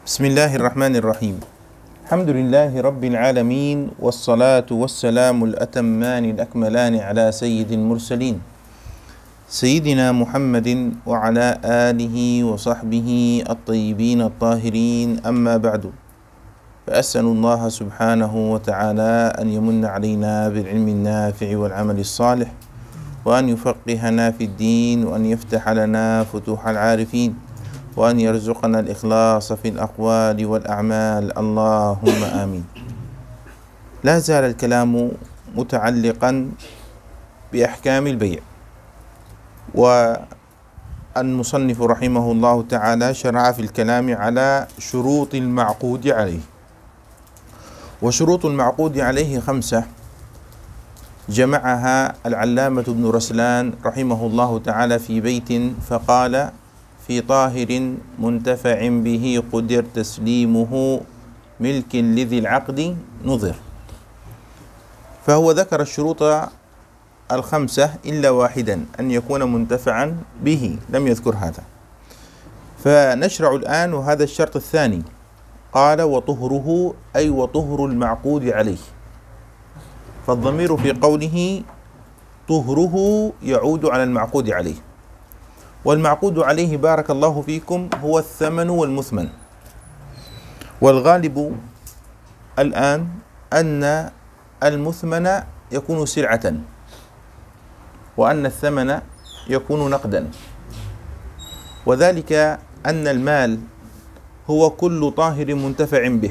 بسم الله الرحمن الرحيم. الحمد لله رب العالمين، والصلاة والسلام الأتمان الأكملان على سيد المرسلين سيدنا محمد وعلى آله وصحبه الطيبين الطاهرين، أما بعد، فأسأل الله سبحانه وتعالى أن يمن علينا بالعلم النافع والعمل الصالح، وأن يفقهنا في الدين، وأن يفتح لنا فتوح العارفين، وأن يرزقنا الإخلاص في الأقوال والأعمال، اللهم آمين. لا زال الكلام متعلقا بأحكام البيع، والمصنف رحمه الله تعالى شرع في الكلام على شروط المعقود عليه. وشروط المعقود عليه 5 جمعها العلامة ابن رسلان رحمه الله تعالى في بيت، فقال: في طاهر منتفع به قدر تسليمه ملك لذي العقد نظر. فهو ذكر الشروط 5 إلا واحدا، أن يكون منتفعا به، لم يذكر هذا. فنشرع الآن وهذا الشرط الثاني. قال: وطهره، أي وطهر المعقود عليه. فالضمير في قوله طهره يعود على المعقود عليه، والمعقود عليه بارك الله فيكم هو الثمن والمثمن. والغالب الآن أن المثمن يكون سلعة، وأن الثمن يكون نقدا، وذلك أن المال هو كل طاهر منتفع به.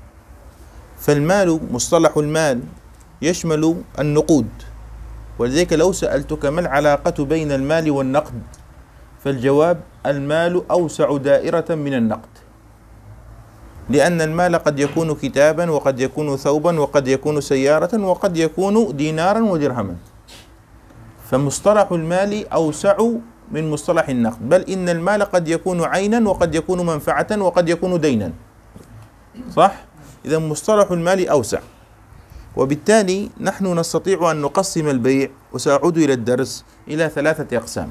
فالمال، مصطلح المال يشمل النقود، ولذلك لو سألتك ما العلاقة بين المال والنقد، فالجواب: المال أوسع دائرة من النقد، لأن المال قد يكون كتابا، وقد يكون ثوبا، وقد يكون سيارة، وقد يكون دينارا ودرهما. فمصطلح المال أوسع من مصطلح النقد، بل إن المال قد يكون عينا، وقد يكون منفعة، وقد يكون دينا. صح؟ إذا مصطلح المال أوسع، وبالتالي نحن نستطيع أن نقسم البيع، وسأعود إلى الدرس، إلى 3 أقسام.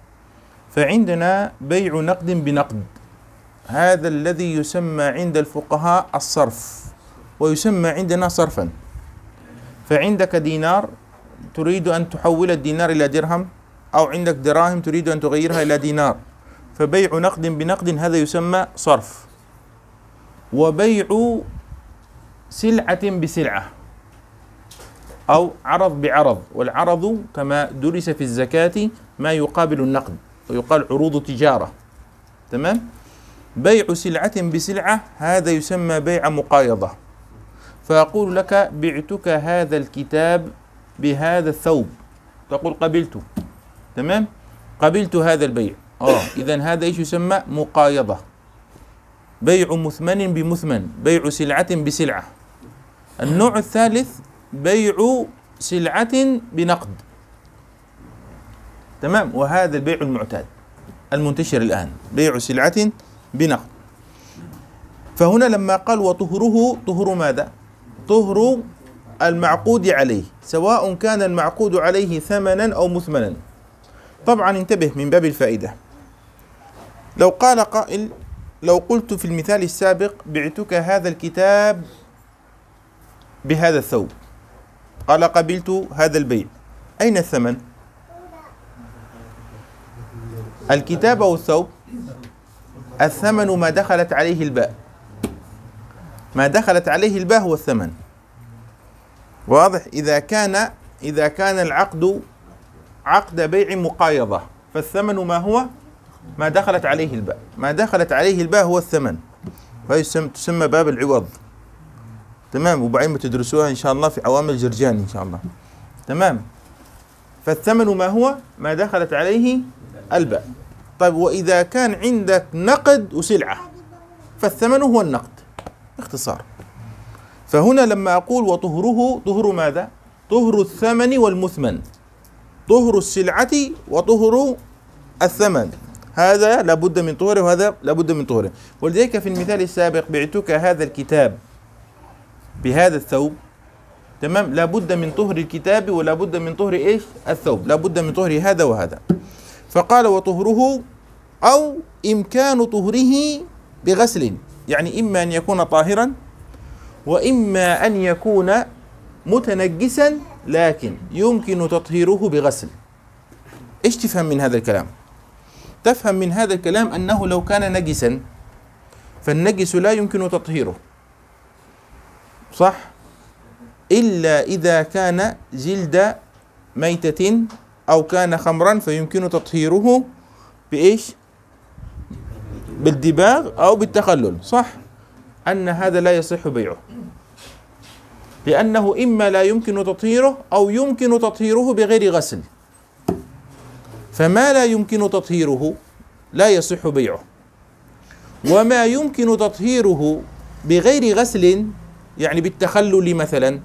فعندنا بيع نقد بنقد، هذا الذي يسمى عند الفقهاء الصرف، ويسمى عندنا صرفا. فعندك دينار تريد أن تحول الدينار إلى درهم، أو عندك دراهم تريد أن تغيرها إلى دينار، فبيع نقد بنقد هذا يسمى صرف. وبيع سلعة بسلعة، أو عرض بعرض، والعرض كما درس في الزكاة ما يقابل النقد، ويقال عروض تجارة. تمام؟ بيع سلعة بسلعة هذا يسمى بيع مقايضة. فأقول لك: بعتك هذا الكتاب بهذا الثوب، تقول: قبلت. تمام؟ قبلت هذا البيع. إذن هذا إيش يسمى؟ مقايضة. بيع مثمن بمثمن، بيع سلعة بسلعة. النوع الثالث بيع سلعة بنقد. تمام؟ وهذا البيع المعتاد المنتشر الآن، بيع سلعة بنقد. فهنا لما قال وطهره، طهر ماذا؟ طهر المعقود عليه، سواء كان المعقود عليه ثمنا أو مثمنا. طبعا انتبه من باب الفائدة. لو قال قائل، لو قلت في المثال السابق: بعتك هذا الكتاب بهذا الثوب، قال: قبلت هذا البيع، أين الثمن؟ الكتاب أو الثوب؟ الثمن ما دخلت عليه الباء، ما دخلت عليه الباء هو الثمن. واضح؟ إذا كان العقد عقد بيع مقايضة، فالثمن ما هو؟ ما دخلت عليه الباء، ما دخلت عليه الباء هو الثمن، وهي تسمى باب العوض. تمام؟ وبعدين بتدرسوها إن شاء الله في عوامل جرجاني إن شاء الله. تمام؟ فالثمن ما هو؟ ما دخلت عليه الباء. طيب، وإذا كان عندك نقد وسلعة، فالثمن هو النقد باختصار. فهنا لما أقول وطهره، طهر ماذا؟ طهر الثمن والمثمن، طهر السلعة وطهر الثمن، هذا لابد من طهره وهذا لابد من طهره. ولذلك في المثال السابق: بعتك هذا الكتاب بهذا الثوب، تمام؟ لابد من طهر الكتاب، ولابد من طهر إيش؟ الثوب، لابد من طهر هذا وهذا. فقال: وطهره، أو إمكان طهره بغسل. يعني إما أن يكون طاهرا وإما أن يكون متنجسا لكن يمكن تطهيره بغسل. إيش تفهم من هذا الكلام؟ تفهم من هذا الكلام أنه لو كان نجسا فالنجس لا يمكن تطهيره، صح؟ إلا إذا كان جلد ميتة أو كان خمرا فيمكن تطهيره بإيش؟ بالدباغ أو بالتخلل، صح؟ أن هذا لا يصح بيعه، لأنه إما لا يمكن تطهيره أو يمكن تطهيره بغير غسل، فما لا يمكن تطهيره لا يصح بيعه، وما يمكن تطهيره بغير غسل يعني بالتخلل مثلا،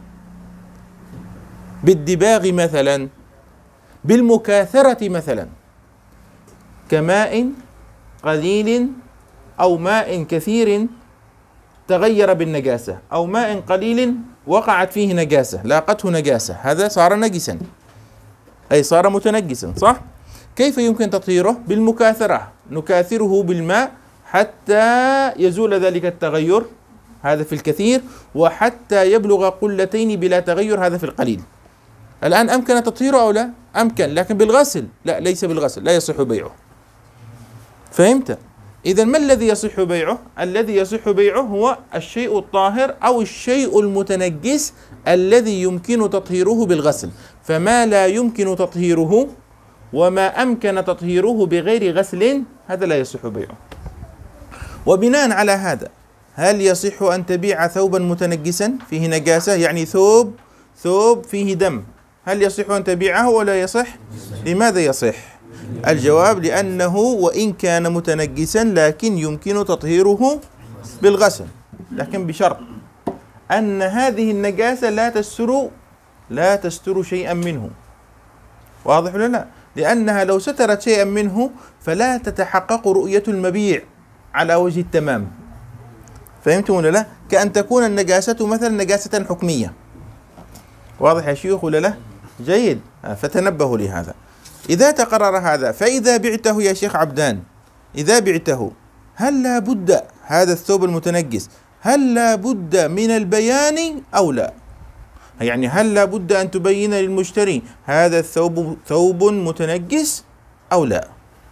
بالدباغ مثلا، بالمكاثرة مثلا، كماء قليل أو ماء كثير تغير بالنجاسة، أو ماء قليل وقعت فيه نجاسة لاقته نجاسة، هذا صار نجسا أي صار متنجسا، صح؟ كيف يمكن تطهيره؟ بالمكاثرة، نكاثره بالماء حتى يزول ذلك التغير، هذا في الكثير، وحتى يبلغ قلتين بلا تغير، هذا في القليل. الآن أمكن تطهيره أو لا؟ أمكن، لكن بالغسل لا، ليس بالغسل، لا يصح بيعه. فهمت؟ إذا ما الذي يصح بيعه؟ الذي يصح بيعه هو الشيء الطاهر أو الشيء المتنجس الذي يمكن تطهيره بالغسل، فما لا يمكن تطهيره وما أمكن تطهيره بغير غسل هذا لا يصح بيعه. وبناء على هذا هل يصح أن تبيع ثوبا متنجسا فيه نجاسة، يعني ثوب فيه دم، هل يصح أن تبيعه ولا يصح؟ لماذا يصح؟ الجواب لأنه وإن كان متنجسا لكن يمكن تطهيره بالغسل، لكن بشرط أن هذه النجاسة لا تستر شيئا منه. واضح ولا لا؟ لأنها لو سترت شيئا منه فلا تتحقق رؤية المبيع على وجه التمام. فهمتم ولا لا؟ كأن تكون النجاسة مثلا نجاسة حكمية. واضح يا شيوخ ولا لا؟ جيد، فتنبهوا لهذا. إذا تقرر هذا فإذا بعته يا شيخ عبدان، إذا بعته هل لا بد هذا الثوب المتنجس هل لا بد من البيان أو لا؟ يعني هل لا بد أن تبين للمشتري هذا الثوب ثوب متنجس أو لا؟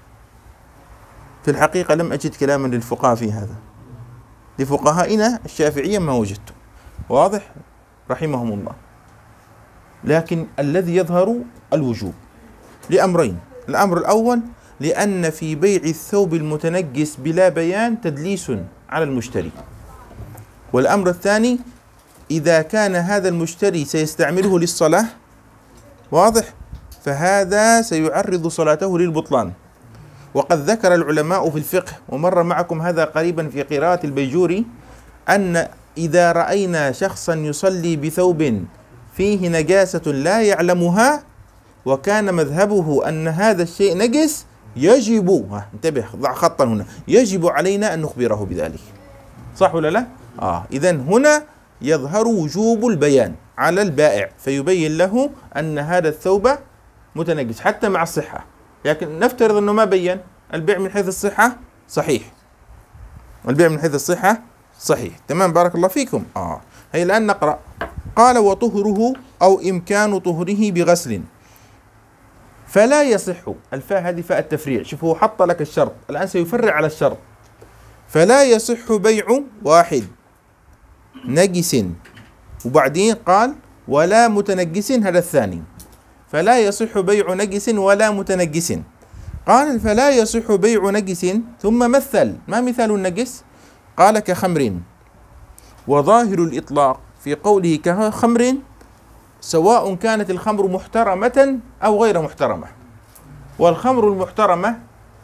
في الحقيقة لم أجد كلاما للفقهاء في هذا، لفقهائنا الشافعية ما وجدته. واضح؟ رحمهم الله. لكن الذي يظهر الوجوب لأمرين: الأمر الأول لأن في بيع الثوب المتنجس بلا بيان تدليس على المشتري، والأمر الثاني إذا كان هذا المشتري سيستعمله للصلاة، واضح، فهذا سيعرض صلاته للبطلان. وقد ذكر العلماء في الفقه، ومر معكم هذا قريبا في قراءة البيجوري، أن إذا رأينا شخصا يصلي بثوب فيه نجاسة لا يعلمها وكان مذهبه أن هذا الشيء نجس يجب، انتبه ضع خطا هنا، يجب علينا أن نخبره بذلك. صح ولا لا؟ إذن هنا يظهر وجوب البيان على البائع، فيبين له أن هذا الثوب متنجس حتى مع الصحة. لكن نفترض أنه ما بين، البيع من حيث الصحة صحيح، البيع من حيث الصحة صحيح. تمام، بارك الله فيكم. هي الآن نقرأ. قال: وطهره أو إمكان طهره بغسل فلا يصح. الفاء هذه فاء التفريع، شوف هو حط لك الشرط، الآن سيفرع على الشرط. فلا يصح بيع واحد نجس، وبعدين قال ولا متنجس، هذا الثاني. فلا يصح بيع نجس ولا متنجس. قال: فلا يصح بيع نجس، ثم مثل. ما مثال النجس؟ قال: كخمر. وظاهر الإطلاق في قوله كخمر سواء كانت الخمر محترمة أو غير محترمة، والخمر المحترمة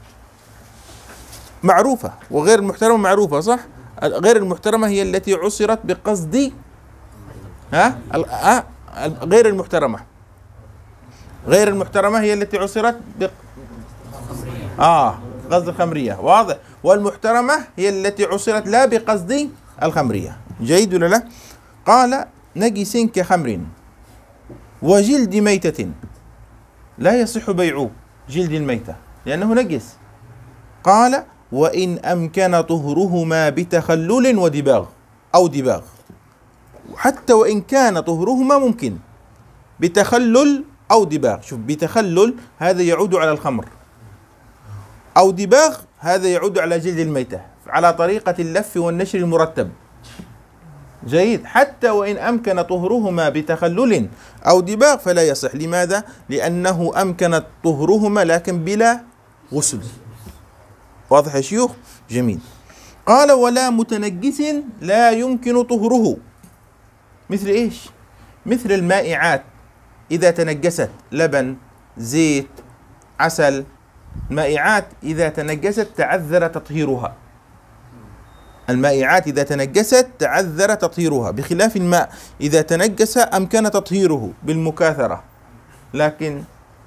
معروفة وغير المحترمة معروفة، صح؟ غير المحترمة هي التي عصرت بقصد غير المحترمة، غير المحترمة هي التي عصرت قصد الخمرية، واضح. والمحترمة هي التي عصرت لا بقصد الخمرية. جيد ولا لا؟ قال: نجس كخمر وجلد ميتة. لا يصح بيع جلد الميتة لأنه نجس. قال: وإن أمكن طهرهما بتخلل ودباغ أو دباغ. حتى وإن كان طهرهما ممكن بتخلل أو دباغ. شوف، بتخلل هذا يعود على الخمر، أو دباغ هذا يعود على جلد الميتة على طريقة اللف والنشر المرتب. جيد. حتى وإن أمكن طهرهما بتخلل أو دباغ فلا يصح. لماذا؟ لأنه أمكن طهرهما لكن بلا غسل. واضح يا شيوخ؟ جميل. قال ولا متنجس لا يمكن طهره. مثل إيش؟ مثل المائعات إذا تنجست، لبن، زيت، عسل. المائعات إذا تنجست تعذر تطهيرها. المائعات إذا تنجست تعذر تطهيرها، بخلاف الماء إذا تنجس أمكن تطهيره بالمكاثرة. لكن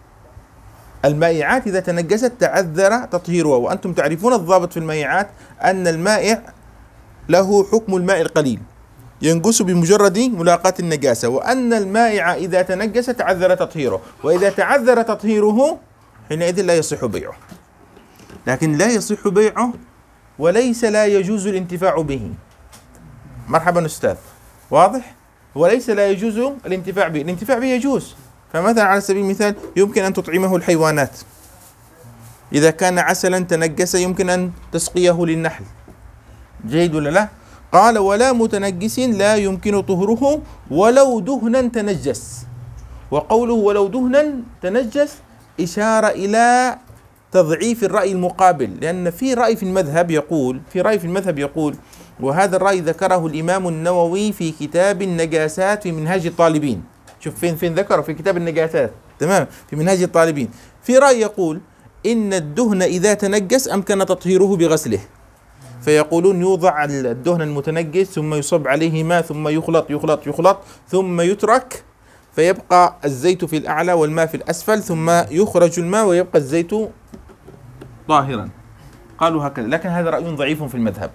المائعات إذا تنجست تعذر تطهيرها. وأنتم تعرفون الضابط في المائعات أن المائع له حكم الماء القليل، ينقص بمجرد ملاقاة النجاسة، وأن المائع إذا تنجس تعذر تطهيره، وإذا تعذر تطهيره حينئذ لا يصح بيعه. لكن لا يصح بيعه وليس لا يجوز الانتفاع به. مرحبا أستاذ، واضح؟ وليس لا يجوز الانتفاع به. الانتفاع به يجوز. فمثلا على سبيل المثال يمكن أن تطعمه الحيوانات، إذا كان عسلا تنجس يمكن أن تسقيه للنحل. جيد ولا لا؟ قال ولا متنجس لا يمكن طهره ولو دهنا تنجس. وقوله ولو دهنا تنجس إشارة إلى تضعيف الرأي المقابل، لأن في رأي في المذهب يقول وهذا الرأي ذكره الإمام النووي في كتاب النجاسات في منهاج الطالبين. شوف فين ذكره، في كتاب النجاسات، تمام، في منهاج الطالبين. في رأي يقول إن الدهن إذا تنجس أمكن تطهيره بغسله، فيقولون يوضع الدهن المتنجس ثم يصب عليه ماء ثم يخلط ثم يترك فيبقى الزيت في الأعلى والماء في الأسفل، ثم يخرج الماء ويبقى الزيت طاهرا. قالوا هكذا، لكن هذا رأي ضعيف في المذهب.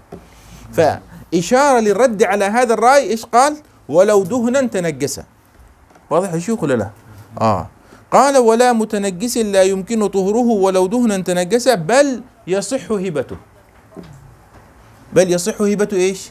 فإشارة للرد على هذا الرأي إيش قال؟ ولو دهنا تنجس. واضح يا شيخ ولا لا؟ قال ولا متنجس لا يمكن طهره ولو دهنا تنجس بل يصح هبته. بل يصح هبته إيش؟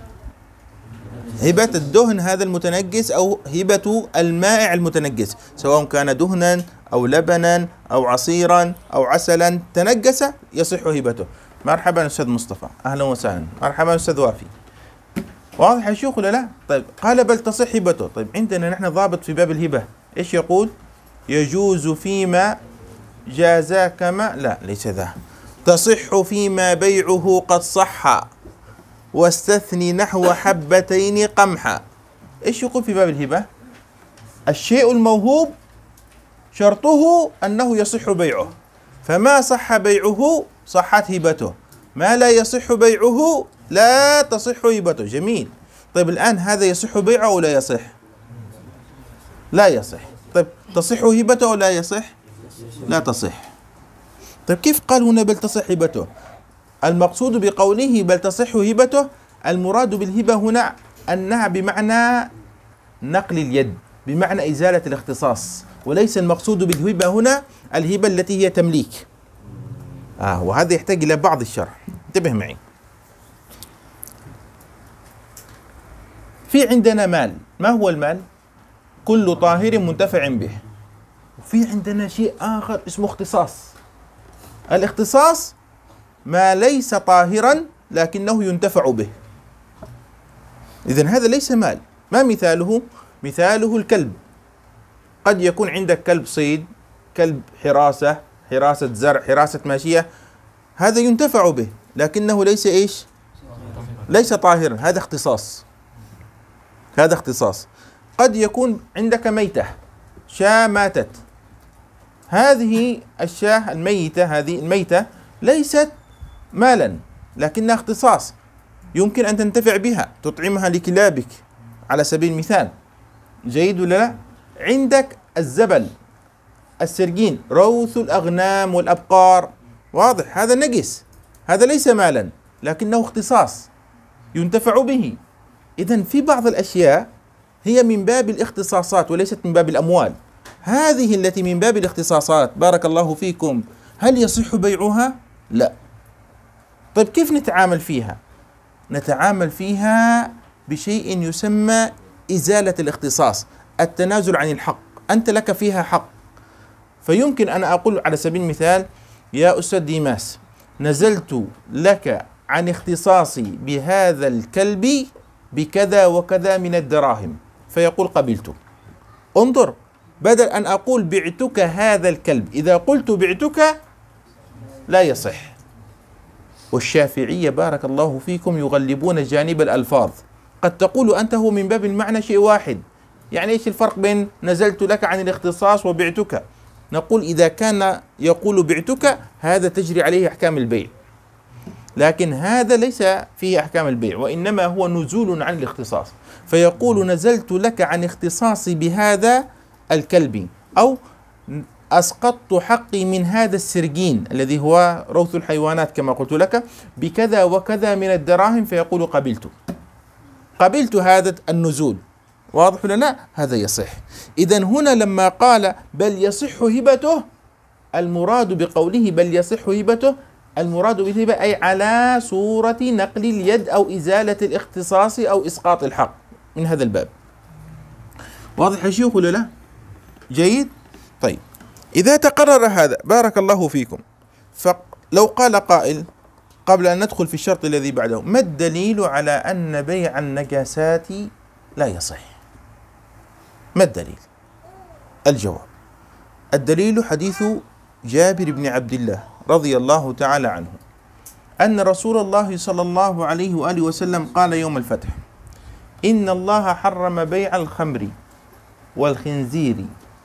هبة الدهن هذا المتنجس أو هبة المائع المتنجس، سواء كان دهنا أو لبنا أو عصيرا أو عسلا تنجس يصح هبته. مرحبا أستاذ مصطفى، أهلا وسهلا. مرحبا أستاذ وافي. واضح يا شيخ ولا لا؟ طيب قال بل تصح هبته. طيب عندنا نحن ضابط في باب الهبة إيش يقول؟ يجوز فيما جاز كما، لا ليس ذا، تصح فيما بيعه قد صح واستثني نحو حبتين قمحا. ايش يقول في باب الهبة؟ الشيء الموهوب شرطه أنه يصح بيعه، فما صح بيعه صحت هبته، ما لا يصح بيعه لا تصح هبته. جميل. طيب الآن هذا يصح بيعه أو لا يصح؟ لا يصح. طيب تصح هبته أو لا يصح؟ لا تصح. طيب كيف قال هنا بل تصح هبته؟ المقصود بقوله بل تصح هبته، المراد بالهبة هنا أنها بمعنى نقل اليد، بمعنى إزالة الاختصاص، وليس المقصود بالهبة هنا الهبة التي هي تمليك. وهذا يحتاج إلى بعض الشرح، انتبه معي. في عندنا مال، ما هو المال؟ كل طاهر منتفع به. وفي عندنا شيء آخر اسمه اختصاص. الاختصاص ما ليس طاهرا لكنه ينتفع به. إذن هذا ليس مال. ما مثاله؟ مثاله الكلب. قد يكون عندك كلب صيد، كلب حراسة زرع، حراسة ماشية، هذا ينتفع به لكنه ليس إيش؟ ليس طاهرا. هذا اختصاص. هذا اختصاص. قد يكون عندك ميتة، شاة ماتت، هذه الشاة الميتة، هذه الميتة ليست مالا لكنها اختصاص، يمكن أن تنتفع بها، تطعمها لكلابك على سبيل المثال. جيد ولا لا؟ عندك الزبل، السرجين، روث الأغنام والأبقار، واضح، هذا نجس، هذا ليس مالا لكنه اختصاص ينتفع به. إذن في بعض الأشياء هي من باب الاختصاصات وليست من باب الأموال. هذه التي من باب الاختصاصات، بارك الله فيكم، هل يصح بيعها؟ لا. طيب كيف نتعامل فيها؟ نتعامل فيها بشيء يسمى إزالة الاختصاص، التنازل عن الحق. أنت لك فيها حق، فيمكن أن أقول على سبيل المثال: يا أستاذ ديماس، نزلت لك عن اختصاصي بهذا الكلب بكذا وكذا من الدراهم، فيقول: قبلت. انظر، بدل أن أقول بعتك هذا الكلب، إذا قلت بعتك لا يصح. والشافعية بارك الله فيكم يغلبون جانب الألفاظ. قد تقول أنت هو من باب المعنى شيء واحد، يعني إيش الفرق بين نزلت لك عن الاختصاص وبعتك؟ نقول إذا كان يقول بعتك هذا تجري عليه أحكام البيع، لكن هذا ليس فيه أحكام البيع، وإنما هو نزول عن الاختصاص. فيقول: نزلت لك عن اختصاصي بهذا الكلب، أو أسقطت حقي من هذا السرجين الذي هو روث الحيوانات كما قلت لك بكذا وكذا من الدراهم، فيقول: قبلت. قبلت هذا النزول. واضح ولا لا؟ هذا يصح. إذن هنا لما قال بل يصح هبته، المراد بقوله بل يصح هبته، المراد بالهبة أي على صورة نقل اليد أو إزالة الاختصاص أو إسقاط الحق، من هذا الباب. واضح يا شيوخ ولا لا؟ جيد؟ طيب، إذا تقرر هذا بارك الله فيكم، فلو قال قائل قبل أن ندخل في الشرط الذي بعده: ما الدليل على أن بيع النجاسات لا يصح؟ ما الدليل؟ الجواب: الدليل حديث جابر بن عبد الله رضي الله تعالى عنه أن رسول الله صلى الله عليه وآله وسلم قال يوم الفتح: إن الله حرم بيع الخمر والخنزير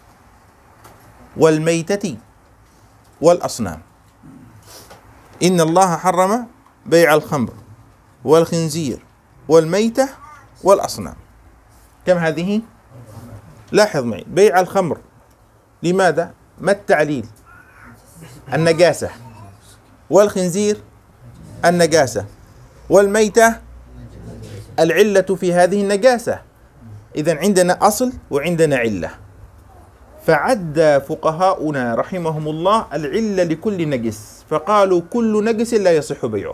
والميتة والأصنام. إن الله حرم بيع الخمر والخنزير والميتة والأصنام. كم هذه؟ لاحظ معي: بيع الخمر، لماذا؟ ما التعليل؟ النجاسة. والخنزير النجاسة. والميتة العلة في هذه النجاسة. إذن عندنا أصل وعندنا علة، فعد فقهاؤنا رحمهم الله العلة لكل نجس، فقالوا كل نجس لا يصح بيعه.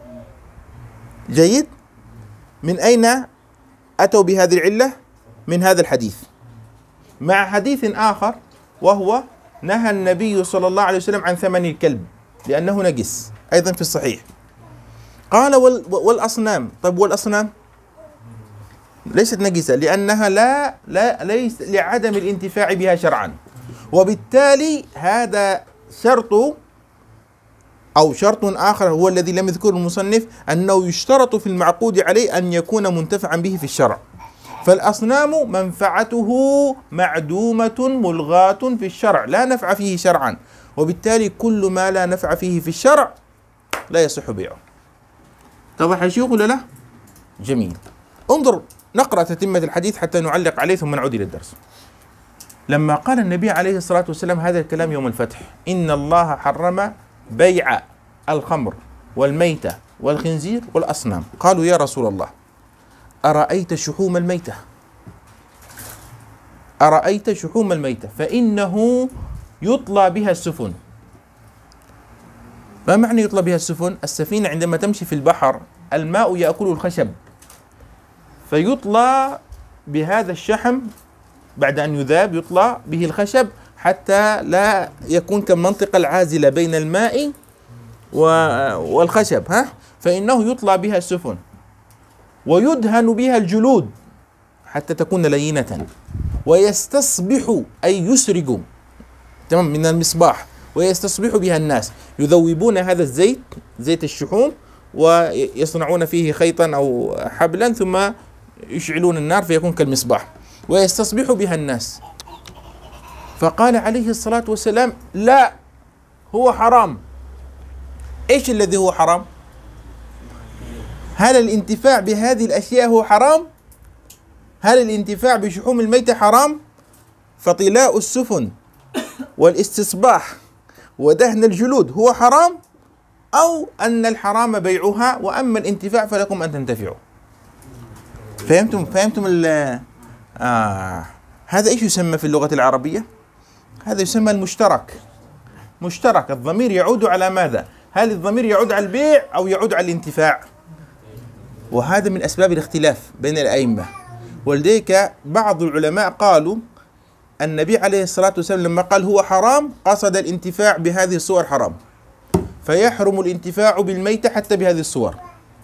جيد؟ من أين أتوا بهذه العلة؟ من هذا الحديث، مع حديث آخر وهو نهى النبي صلى الله عليه وسلم عن ثمن الكلب لأنه نجس، أيضا في الصحيح. قال والأصنام. طيب والأصنام ليست نجسة لأنها ليس لعدم الانتفاع بها شرعا، وبالتالي هذا شرط أو شرط آخر هو الذي لم يذكره المصنف، أنه يشترط في المعقود عليه أن يكون منتفعا به في الشرع. فالأصنام منفعته معدومة ملغاة في الشرع، لا نفع فيه شرعا، وبالتالي كل ما لا نفع فيه في الشرع لا يصح بيعه. اتضح يا شيخ ولا لا؟ جميل. انظر نقرأ تتمة الحديث حتى نعلق عليه ثم نعود إلى الدرس. لما قال النبي عليه الصلاة والسلام هذا الكلام يوم الفتح: إن الله حرم بيع الخمر والميتة والخنزير والأصنام، قالوا: يا رسول الله، أرأيت شحوم الميتة؟ أرأيت شحوم الميتة فإنه يطلى بها السفن. ما معنى يطلى بها السفن؟ السفينة عندما تمشي في البحر الماء يأكل الخشب، فيطلى بهذا الشحم بعد أن يذاب، يطلى به الخشب حتى لا يكون كالمنطقة العازلة بين الماء والخشب، فإنه يطلى بها السفن، ويدهن بها الجلود حتى تكون لينة، ويستصبح أي يسرج تمام من المصباح، ويستصبح بها الناس، يذوبون هذا الزيت، زيت الشحوم، ويصنعون فيه خيطا أو حبلا ثم يشعلون النار فيكون كالمصباح، ويستصبح بها الناس. فقال عليه الصلاة والسلام: لا، هو حرام. إيش الذي هو حرام؟ هل الانتفاع بهذه الأشياء هو حرام؟ هل الانتفاع بشحوم الميتة حرام؟ فطلاء السفن والاستصباح ودهن الجلود هو حرام، أو أن الحرام بيعها وأما الانتفاع فلكم أن تنتفعوا؟ فهمتم هذا إيش يسمى في اللغة العربية؟ هذا يسمى المشترك. مشترك، الضمير يعود على ماذا؟ هل الضمير يعود على البيع أو يعود على الانتفاع؟ وهذا من أسباب الاختلاف بين الأئمة. ولذلك بعض العلماء قالوا النبي عليه الصلاة والسلام لما قال هو حرام قصد الانتفاع بهذه الصور حرام، فيحرم الانتفاع بالميتة حتى بهذه الصور،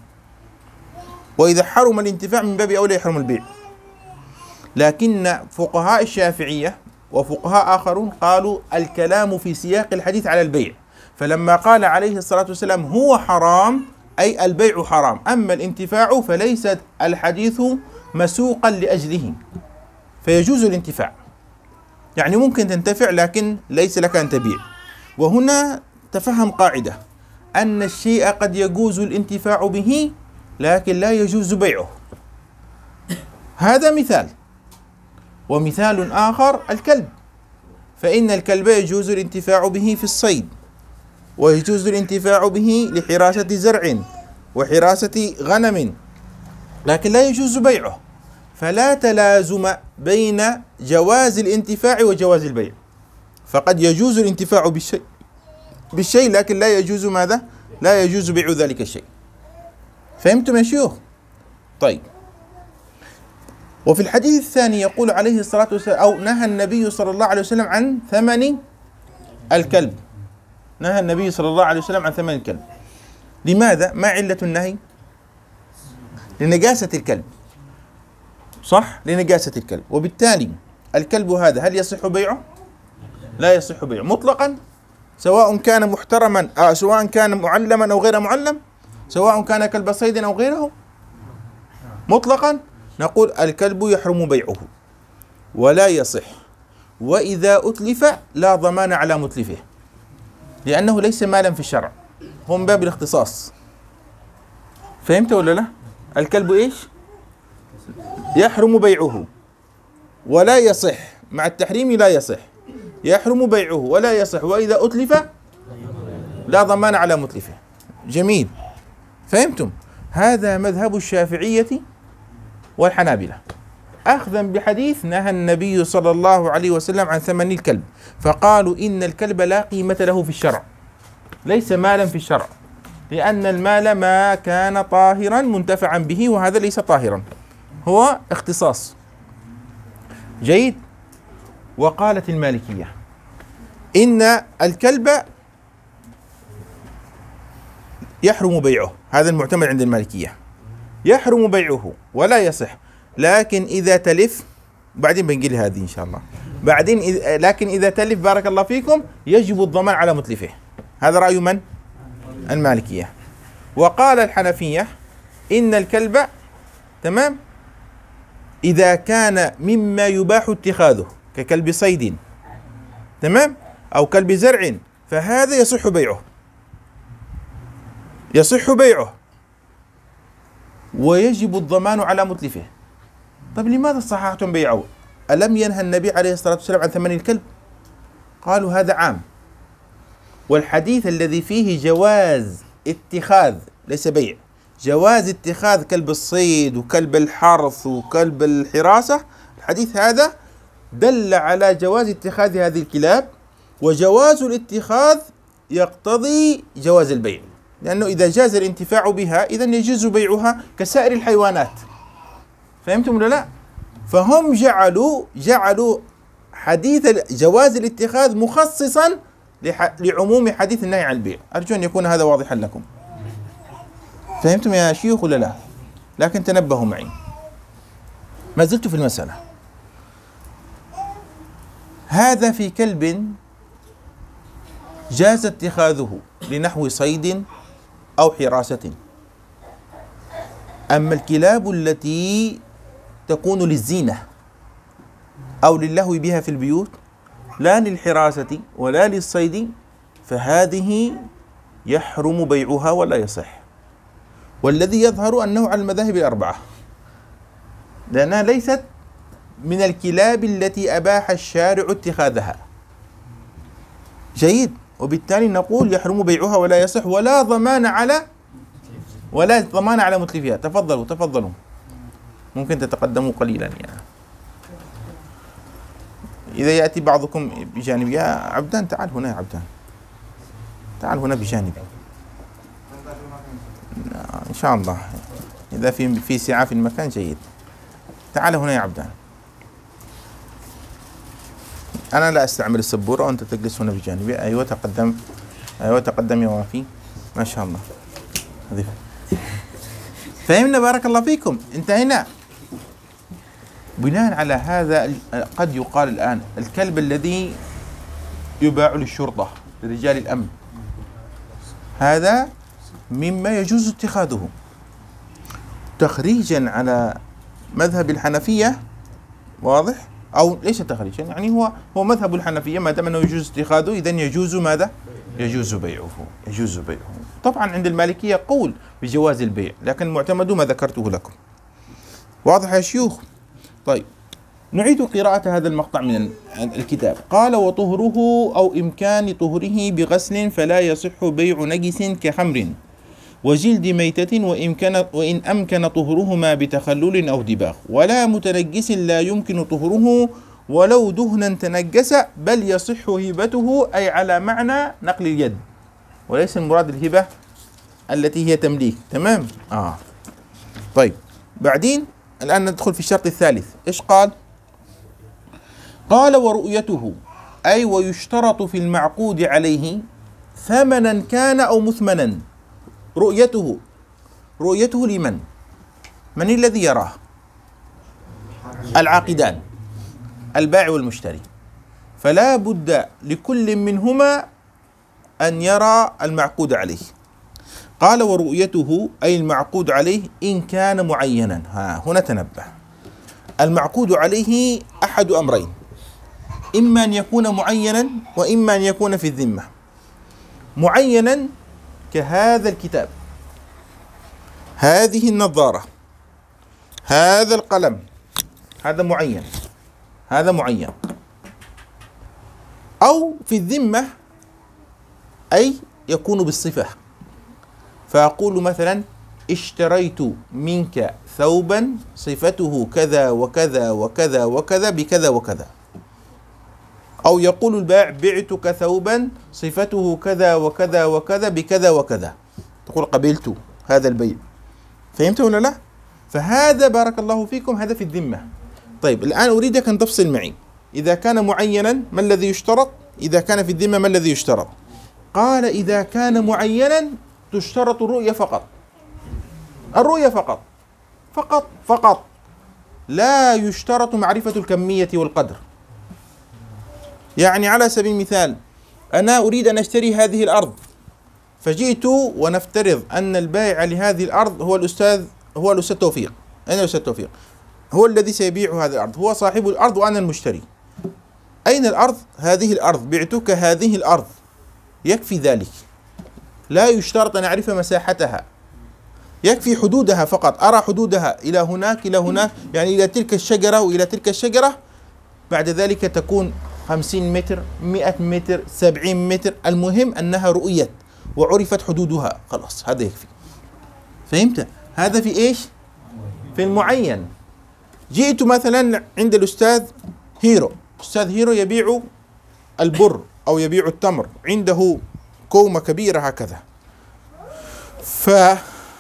وإذا حرم الانتفاع من باب أولى يحرم البيع. لكن فقهاء الشافعية وفقهاء آخرون قالوا الكلام في سياق الحديث على البيع، فلما قال عليه الصلاة والسلام هو حرام أي البيع حرام، أما الانتفاع فليس الحديث مسوقا لأجله فيجوز الانتفاع، يعني ممكن تنتفع لكن ليس لك أن تبيع. وهنا تفهم قاعدة أن الشيء قد يجوز الانتفاع به لكن لا يجوز بيعه. هذا مثال. ومثال آخر الكلب، فإن الكلب يجوز الانتفاع به في الصيد، ويجوز الانتفاع به لحراسة زرع وحراسة غنم، لكن لا يجوز بيعه، فلا تلازم بين جواز الانتفاع وجواز البيع، فقد يجوز الانتفاع بالشيء لكن لا يجوز ماذا؟ لا يجوز بيع ذلك الشيء. فهمتم يا شيوخ؟ طيب. وفي الحديث الثاني يقول عليه الصلاة والسلام أو نهى النبي صلى الله عليه وسلم عن ثمن الكلب، نهى النبي صلى الله عليه وسلم عن ثمن الكلب. لماذا؟ ما علة النهي؟ لنجاسة الكلب، صح؟ لنجاسة الكلب. وبالتالي الكلب هذا هل يصح بيعه؟ لا يصح بيعه مطلقا، سواء كان محترما سواء كان معلما أو غير معلم، سواء كان كلب صيد أو غيره، مطلقا نقول الكلب يحرم بيعه ولا يصح. وإذا أتلف لا ضمان على متلفه، لأنه ليس مالا في الشرع، هو من باب الاختصاص. فهمت ولا لا؟ الكلب إيش؟ يحرم بيعه ولا يصح، مع التحريم لا يصح، يحرم بيعه ولا يصح، وإذا أتلف لا ضمان على متلفه. جميل. فهمتم؟ هذا مذهب الشافعية والحنابلة، أخذا بحديث نهى النبي صلى الله عليه وسلم عن ثمن الكلب، فقالوا إن الكلب لا قيمة له في الشرع، ليس مالا في الشرع، لأن المال ما كان طاهرا منتفعا به، وهذا ليس طاهرا، هو اختصاص. جيد. وقالت المالكية إن الكلب يحرم بيعه، هذا المعتمد عند المالكية، يحرم بيعه ولا يصح، لكن إذا تلف، بعدين بنقول هذه إن شاء الله، لكن إذا تلف بارك الله فيكم يجب الضمان على متلفه. هذا رأي من؟ المالكية. وقال الحنفية إن الكلب تمام إذا كان مما يباح اتخاذه ككلب صيد تمام أو كلب زرع فهذا يصح بيعه، يصح بيعه ويجب الضمان على متلفه. طيب لماذا صححتم بيعه؟ ألم ينهى النبي عليه الصلاة والسلام عن ثمن الكلب؟ قالوا هذا عام، والحديث الذي فيه جواز اتخاذ ليس بيع، جواز اتخاذ كلب الصيد وكلب الحرث وكلب الحراسة، الحديث هذا دل على جواز اتخاذ هذه الكلاب، وجواز الاتخاذ يقتضي جواز البيع، لأنه إذا جاز الانتفاع بها إذن يجوز بيعها كسائر الحيوانات. فهمتم ولا لا؟ فهم جعلوا حديث جواز الاتخاذ مخصصا لعموم حديث النهي عن البيع. أرجو أن يكون هذا واضحا لكم. فهمتم يا شيوخ ولا لا؟ لكن تنبهوا معي، ما زلت في المسألة. هذا في كلب جاز اتخاذه لنحو صيد أو حراسة، أما الكلاب التي تكون للزينة أو للهو بها في البيوت لا للحراسة ولا للصيد فهذه يحرم بيعها ولا يصح. والذي يظهر أنه على المذاهب الأربعة، لأنها ليست من الكلاب التي أباح الشارع اتخاذها. جيد. وبالتالي نقول يحرم بيعها ولا يصح ولا ضمان على متلفها. تفضلوا ممكن تتقدموا قليلا يعني. إذا يأتي بعضكم بجانب، يا عبدان تعال هنا، يا عبدان تعال هنا بجانبي. إن شاء الله إذا في سعة في المكان جيد. تعال هنا يا عبدان. أنا لا أستعمل السبورة وأنت تجلس هنا بجانبي. أيوة تقدم، أيوة تقدم يا وافي. ما شاء الله. فهمنا بارك الله فيكم. انتهينا. بناء على هذا قد يقال الآن الكلب الذي يباع للشرطة لرجال الأمن هذا مما يجوز اتخاذه تخريجا على مذهب الحنفية. واضح؟ أو ليس تخريجا، يعني هو مذهب الحنفية، ما دام أنه يجوز اتخاذه إذن يجوز ماذا؟ يجوز بيعه. يجوز بيعه. طبعا عند المالكية قول بجواز البيع، لكن المعتمد ما ذكرته لكم. واضح يا شيوخ؟ طيب نعيد قراءة هذا المقطع من الكتاب. قال: وطهره أو إمكان طهره بغسل فلا يصح بيع نجس كخمر وجلد ميتة وإن أمكن طهرهما بتخلل أو دباغ، ولا متنجس لا يمكن طهره ولو دهنا تنجس، بل يصح هبته، أي على معنى نقل اليد، وليس المراد الهبة التي هي تمليك. تمام؟ طيب بعدين الآن ندخل في الشرط الثالث. إيش قال؟ قال: ورؤيته، أي ويشترط في المعقود عليه ثمنا كان أو مثمنا. رؤيته لمن؟ من الذي يراه؟ العاقدان، البائع والمشتري، فلا بد لكل منهما أن يرى المعقود عليه. قال: ورؤيته، أي المعقود عليه إن كان معينا. هنا تنبه، المعقود عليه أحد أمرين، إما أن يكون معينا وإما أن يكون في الذمة. معينا كهذا الكتاب، هذه النظارة، هذا القلم، هذا معين، هذا معين. أو في الذمة أي يكون بالصفة، فأقول مثلا: اشتريت منك ثوبا صفته كذا وكذا وكذا وكذا بكذا وكذا. أو يقول البائع: بعتك ثوبا صفته كذا وكذا وكذا بكذا وكذا، تقول: قبلت هذا البيع. فهمت ولا لا؟ فهذا بارك الله فيكم هذا في الذمة. طيب الآن أريدك أن تفصل معي، إذا كان معينا ما الذي يشترط؟ إذا كان في الذمة ما الذي يشترط؟ قال: إذا كان معينا تشترط الرؤية فقط، الرؤية فقط فقط فقط، لا يشترط معرفة الكمية والقدر. يعني على سبيل المثال أنا أريد أن أشتري هذه الأرض، فجئت ونفترض أن البائع لهذه الأرض هو الأستاذ توفيق. أين الأستاذ توفيق؟ هو الذي سيبيع هذه الأرض، هو صاحب الأرض وأنا المشتري. أين الأرض؟ هذه الأرض، بعتك هذه الأرض، يكفي ذلك، لا يشترط أن أعرف مساحتها، يكفي حدودها فقط، أرى حدودها إلى هناك إلى هناك، يعني إلى تلك الشجرة وإلى تلك الشجرة، بعد ذلك تكون 50 متر 100 متر 70 متر، المهم أنها رؤيت وعرفت حدودها، خلاص هذا يكفي. فهمت؟ هذا في إيش؟ في المعين. جئت مثلا عند الأستاذ هيرو، أستاذ هيرو يبيع البر أو يبيع التمر، عنده كومة كبيرة هكذا، فقال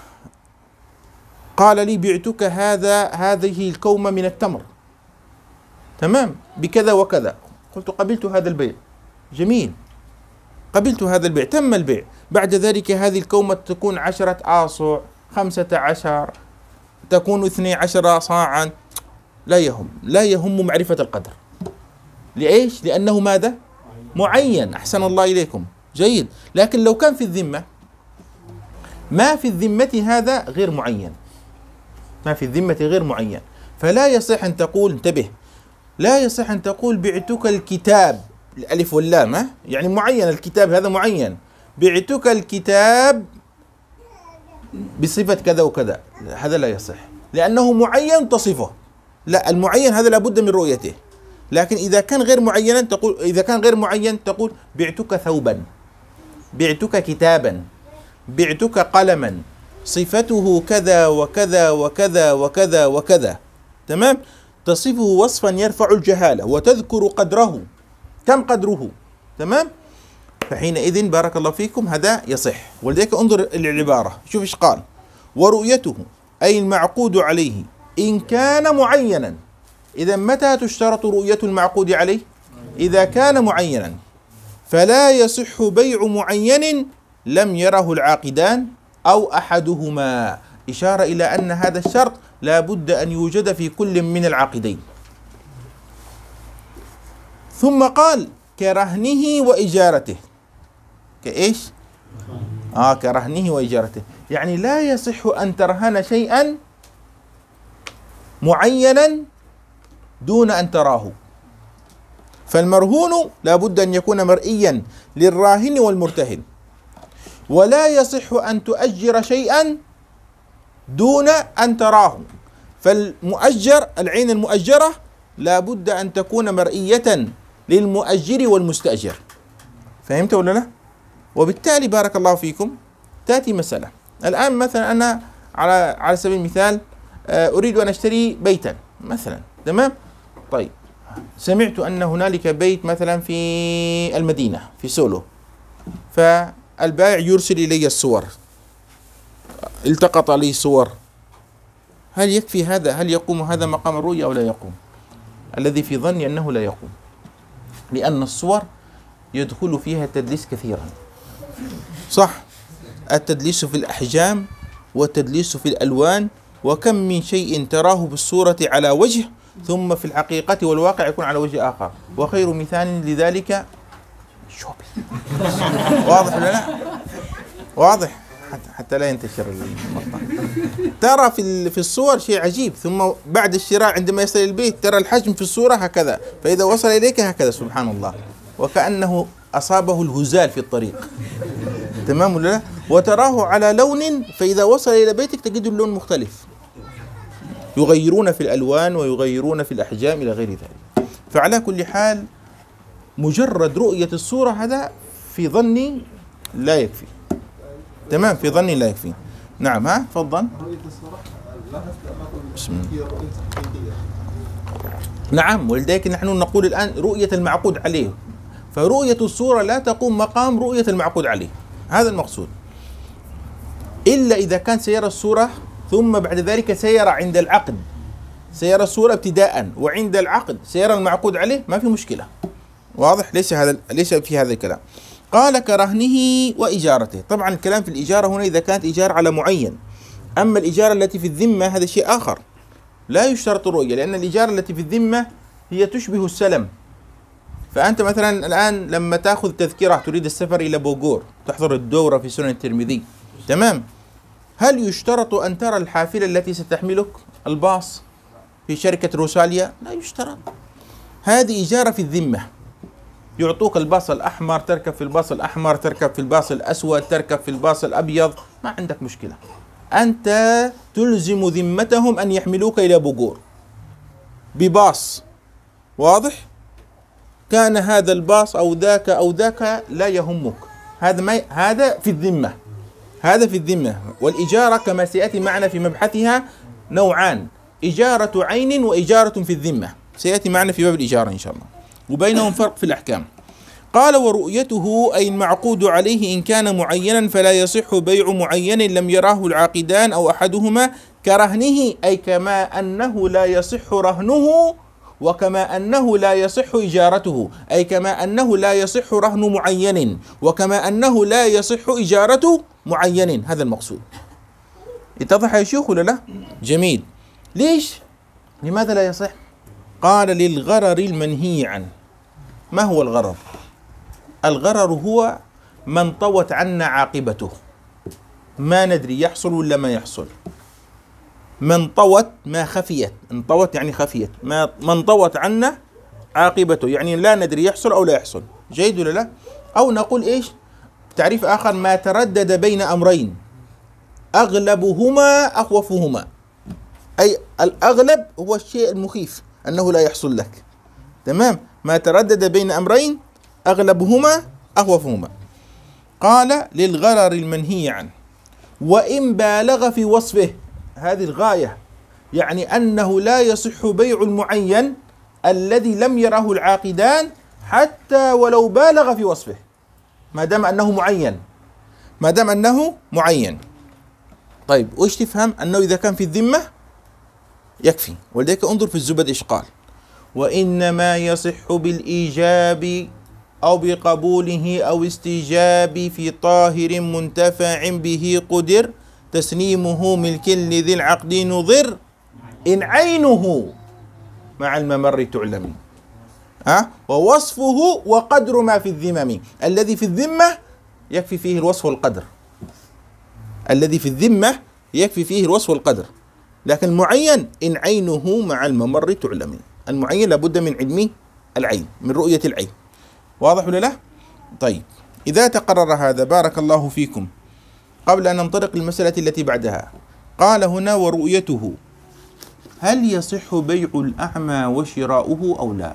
لي: بعتك هذه الكومة من التمر، تمام، بكذا وكذا. قلت: قبلت هذا البيع. جميل، قبلت هذا البيع، تم البيع. بعد ذلك هذه الكومة تكون 10 آصع، 15، تكون 12 صاعا، لا يهم معرفة القدر. لإيش؟ لأنه ماذا؟ معين. أحسن الله إليكم، جيد. لكن لو كان في الذمة، ما في الذمة هذا غير معين، ما في الذمة غير معين، فلا يصح أن تقول، انتبه، لا يصح أن تقول: بعتك الكتاب، الألف واللام، يعني معين، الكتاب هذا معين، بعتك الكتاب بصفة كذا وكذا، هذا لا يصح، لأنه معين تصفه. لا، المعين هذا لابد من رؤيته. لكن إذا كان غير معين تقول: بعتك ثوبا، بعتك كتابا، بعتك قلما، صفته كذا وكذا وكذا وكذا وكذا، تمام، تصفه وصفا يرفع الجهالة وتذكر قدره، كم قدره، تمام. فحينئذ بارك الله فيكم هذا يصح. ولذلك انظر العبارة، شوف ايش قال: ورؤيته أي المعقود عليه إن كان معينا. إذا متى تشترط رؤية المعقود عليه؟ إذا كان معينا، فلا يصح بيع معين لم يره العاقدان أو أحدهما، إشارة إلى أن هذا الشرط لا بد أن يوجد في كل من العاقدين. ثم قال كرهنه وإجارته. كإيش؟ كرهنه وإجارته، يعني لا يصح أن ترهن شيئا معينا دون أن تراه. فالمرهون لا بد أن يكون مرئيا للراهن والمرتهن، ولا يصح أن تؤجر شيئا دون أن تراه. فالمؤجر، العين المؤجرة لا بد أن تكون مرئية للمؤجر والمستأجر. فهمت ولا لا؟ وبالتالي بارك الله فيكم تأتي مسألة الآن، مثلا أنا على سبيل المثال أريد أن أشتري بيتا مثلا، تمام؟ طيب، سمعت أن هنالك بيت مثلا في المدينة في سولو، فالبائع يرسل إلي الصور، التقط لي صور. هل يكفي هذا؟ هل يقوم هذا مقام الرؤية أو لا يقوم؟ الذي في ظني أنه لا يقوم، لأن الصور يدخل فيها التدليس كثيرا. صح، التدليس في الأحجام والتدليس في الألوان، وكم من شيء تراه بالصورة على وجه ثم في الحقيقة والواقع يكون على وجه آخر. وخير مثال لذلك شوبي. واضح ولا لا؟ واضح، حتى لا ينتشر المقطع. ترى في الصور شيء عجيب، ثم بعد الشراء عندما يصل البيت ترى الحجم في الصورة هكذا، فإذا وصل إليك هكذا، سبحان الله، وكأنه أصابه الهزال في الطريق. تمام ولا لا؟ وتراه على لون، فإذا وصل إلى بيتك تجد اللون مختلف. يغيرون في الألوان ويغيرون في الأحجام إلى غير ذلك. فعلى كل حال مجرد رؤية الصورة هذا في ظني لا يكفي. تمام، في ظني لا يكفي. نعم، تفضل. بسم الله. نعم، ولذلك نحن نقول الآن رؤية المعقود عليه، فرؤية الصورة لا تقوم مقام رؤية المعقود عليه، هذا المقصود، إلا إذا كان سيرى الصورة ثم بعد ذلك سيرى عند العقد، سيرى الصورة ابتداء وعند العقد سيرى المعقود عليه، ما في مشكلة. واضح؟ ليس في هذا الكلام. قال كرهنه وإجارته. طبعا الكلام في الإجارة هنا إذا كانت إجارة على معين، أما الإجارة التي في الذمة هذا شيء آخر، لا يشترط الرؤية، لأن الإجارة التي في الذمة هي تشبه السلم. فأنت مثلا الآن لما تأخذ تذكرة تريد السفر إلى بوغور، تحضر الدورة في سنن الترمذي، تمام، هل يشترط أن ترى الحافلة التي ستحملك، الباص في شركة روساليا؟ لا يشترط. هذه إجارة في الذمة، يعطوك الباص الأحمر تركب في الباص الأحمر، تركب في الباص الأسود، تركب في الباص الأبيض، ما عندك مشكلة. أنت تلزم ذمتهم أن يحملوك إلى بوغور بباص. واضح؟ كان هذا الباص أو ذاك أو ذاك لا يهمك، هذا في الذمة، هذا في الذمة. والإجارة كما سيأتي معنا في مبحثها نوعان، إجارة عين وإجارة في الذمة، سيأتي معنا في باب الإجارة إن شاء الله، وبينهم فرق في الأحكام. قال ورؤيته أي المعقود عليه إن كان معينا فلا يصح بيع معين لم يراه العاقدان أو أحدهما كرهنه، أي كما أنه لا يصح رهنه وكما أنه لا يصح إجارته، أي كما أنه لا يصح رهن معين وكما أنه لا يصح إجارة معين. هذا المقصود. اتضح يا شيخ ولا لا؟ جميل. ليش؟ لماذا لا يصح؟ قال للغرر المنهي عنه. ما هو الغرر؟ الغرر هو ما انطوت عنا عاقبته، ما ندري يحصل ولا ما يحصل، ما انطوت، ما خفيت، انطوت يعني خفيت، ما انطوت عنا عاقبته، يعني لا ندري يحصل أو لا يحصل. جيد ولا لا؟ أو نقول إيش تعريف آخر، ما تردد بين أمرين أغلبهما أخوفهما، أي الأغلب هو الشيء المخيف أنه لا يحصل لك. تمام، ما تردد بين أمرين أغلبهما أخوفهما. قال للغرر المنهي عنه وإن بالغ في وصفه، هذه الغاية، يعني أنه لا يصح بيع المعين الذي لم يره العاقدان حتى ولو بالغ في وصفه، ما دام أنه معين، ما دام أنه معين. طيب وإيش تفهم؟ أنه إذا كان في الذمة يكفي. ولذلك انظر في الزبد إيش قال: وإنما يصح بالإيجاب أو بقبوله أو استيجاب في طاهر منتفع به قدر تسليمه ملك لذي العقد نظر إن عينه مع الممر تعلم. ووصفه وقدر ما في الذمم. الذي في الذمة يكفي فيه الوصف والقدر، الذي في الذمة يكفي فيه الوصف والقدر. لكن المعين إن عينه مع الممر تعلم. المعين لابد من علم العين، من رؤية العين. واضح ولا لا؟ طيب إذا تقرر هذا بارك الله فيكم، قبل أن ننطلق للمسألة التي بعدها، قال هنا: ورؤيته، هل يصح بيع الأعمى وشراؤه أو لا؟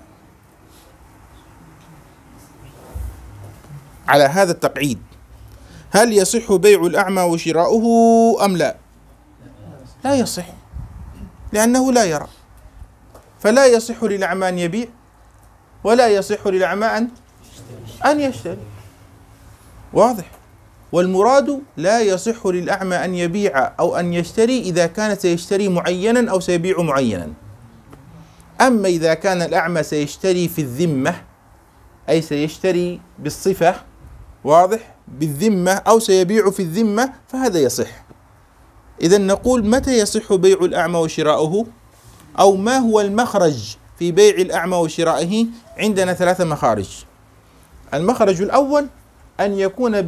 على هذا التقعيد، هل يصح بيع الأعمى وشراؤه أم لا؟ لا يصح، لأنه لا يرى، فلا يصح للأعمى أن يبيع، ولا يصح للأعمى أن يشتري. واضح؟ والمراد لا يصح للأعمى أن يبيع أو أن يشتري إذا كان سيشتري معينا أو سيبيع معينا. أما إذا كان الأعمى سيشتري في الذمة، أي سيشتري بالصفة، واضح، بالذمة، أو سيبيع في الذمة، فهذا يصح. إذا نقول: متى يصح بيع الأعمى وشراؤه؟ أو ما هو المخرج في بيع الأعمى وشرائه؟ عندنا 3 مخارج. المخرج الأول أن يكون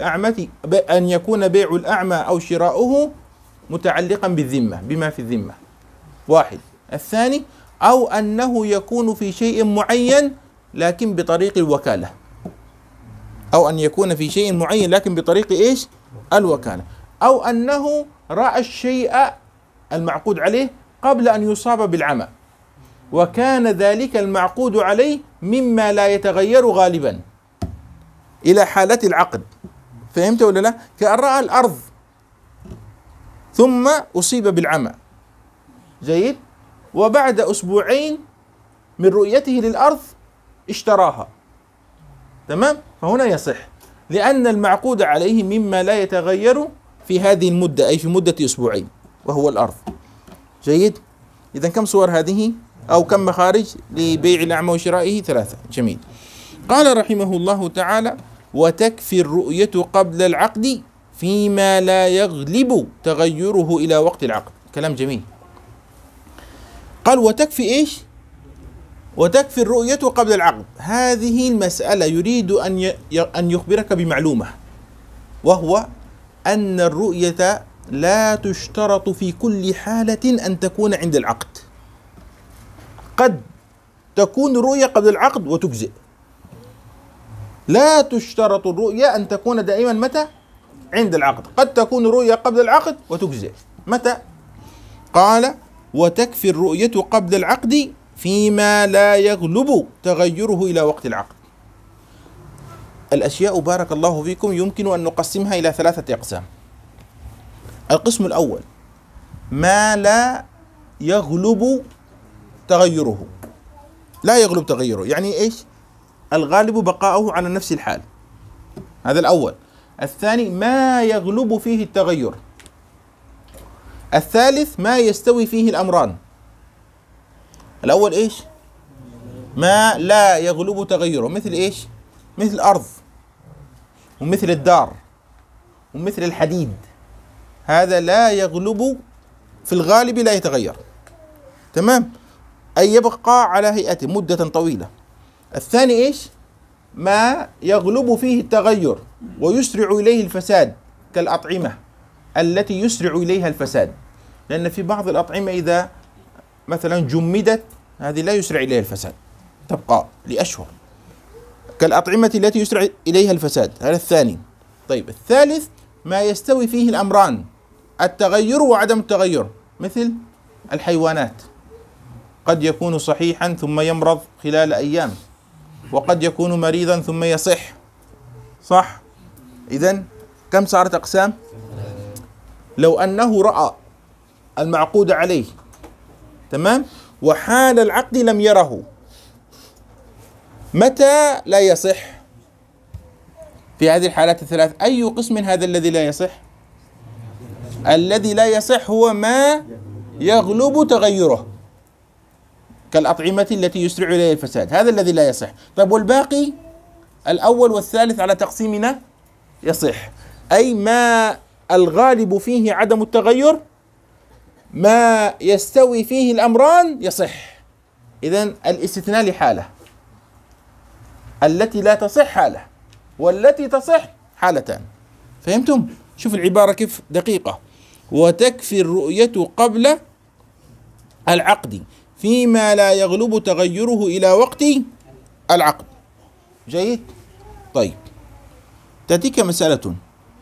بيع الأعمى أو شراؤه متعلقا بالذمة، بما في الذمة، 1. الثاني أو أنه يكون في شيء معين لكن بطريق الوكالة، أو أن يكون في شيء معين لكن بطريق إيش؟ الوكالة. أو أنه رأى الشيء المعقود عليه قبل أن يصاب بالعمى، وكان ذلك المعقود عليه مما لا يتغير غالبا إلى حالة العقد. فهمت ولا لا؟ كأن رأى الأرض ثم أصيب بالعمى، جيد، وبعد أسبوعين من رؤيته للأرض اشتراها، تمام؟ فهنا يصح، لأن المعقود عليه مما لا يتغير في هذه المدة، أي في مدة أسبوعين، وهو الأرض. جيد؟ إذا كم صور هذه أو كم مخارج لبيع الأعمى وشرائه؟ 3. جميل. قال رحمه الله تعالى: وتكفي الرؤية قبل العقد فيما لا يغلب تغيره إلى وقت العقد. كلام جميل. قال: وتكفي إيش؟ وتكفي الرؤية قبل العقد. هذه المسألة يريد أن يخبرك بمعلومة، وهو أن الرؤية لا تشترط في كل حالة أن تكون عند العقد. قد تكون الرؤية قبل العقد وتجزئ. لا تشترط الرؤية أن تكون دائما متى؟ عند العقد. قد تكون الرؤية قبل العقد وتجزئ. متى؟ قال: وتكفي الرؤية قبل العقد فيما لا يغلب تغيره إلى وقت العقد. الأشياء بارك الله فيكم يمكن أن نقسمها إلى 3 أقسام. القسم الأول: ما لا يغلب تغيره. لا يغلب تغيره يعني إيش؟ الغالب بقاؤه على نفس الحال، هذا الأول. الثاني: ما يغلب فيه التغير. الثالث: ما يستوي فيه الأمران. الأول إيش؟ ما لا يغلب تغيره، مثل إيش؟ مثل الأرض، ومثل الدار، ومثل الحديد. هذا لا يغلب، في الغالب لا يتغير، تمام؟ أي يبقى على هيئته مدة طويلة. الثاني إيش؟ ما يغلب فيه التغير ويسرع إليه الفساد، كالأطعمة التي يسرع إليها الفساد، لأن في بعض الأطعمة إذا مثلا جمدت هذه لا يسرع إليها الفساد، تبقى لأشهر، كالأطعمة التي يسرع إليها الفساد. هذا الثاني. طيب الثالث: ما يستوي فيه الأمران، التغير وعدم التغير، مثل الحيوانات، قد يكون صحيحا ثم يمرض خلال أيام، وقد يكون مريضا ثم يصح، صح؟ إذن كم صارت أقسام؟ لو أنه رأى المعقود عليه، تمام، وحال العقد لم يره، متى لا يصح؟ في هذه الحالات 3 أي قسم هذا الذي لا يصح؟ الذي لا يصح هو ما يغلب تغيره كالأطعمة التي يسرع إليها الفساد، هذا الذي لا يصح. طيب والباقي الأول والثالث على تقسيمنا يصح، أي ما الغالب فيه عدم التغير، ما يستوي فيه الأمران يصح. إذن الاستثناء لحالة، التي لا تصح حالة، والتي تصح حالتان. فهمتم؟ شوف العبارة كيف دقيقة. وتكفي الرؤية قبل العقد فيما لا يغلب تغيره إلى وقت العقد. جيد؟ طيب، تأتيك مسألة: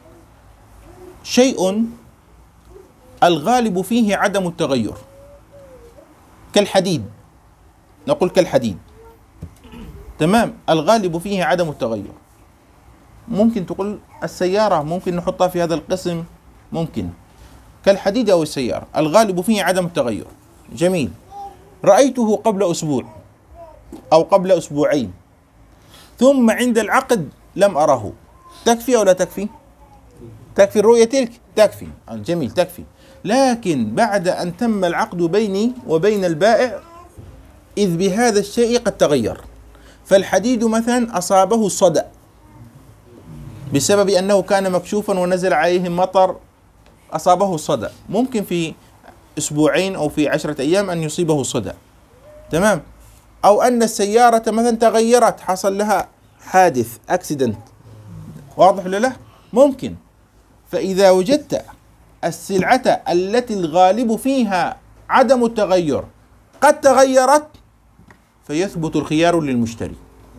شيء الغالب فيه عدم التغير كالحديد، نقول كالحديد، تمام، الغالب فيه عدم التغير. ممكن تقول السيارة، ممكن نحطها في هذا القسم، ممكن كالحديد أو السيارة الغالب فيه عدم التغير. جميل. رأيته قبل أسبوع أو قبل أسبوعين، ثم عند العقد لم أره، تكفي أو لا تكفي؟ تكفي الرؤية تلك؟ تكفي. جميل، تكفي. لكن بعد أن تم العقد بيني وبين البائع إذ بهذا الشيء قد تغير، فالحديد مثلا أصابه الصدأ بسبب أنه كان مكشوفا ونزل عليه مطر، أصابه الصدأ، ممكن في أسبوعين أو في 10 أيام أن يصيبه الصدأ، تمام. أو أن السيارة مثلا تغيرت، حصل لها حادث، أكسيدنت، واضح ولا لا؟ ممكن. فإذا وجدت السلعة التي الغالب فيها عدم التغير قد تغيرت، فيثبت الخيار للمشتري.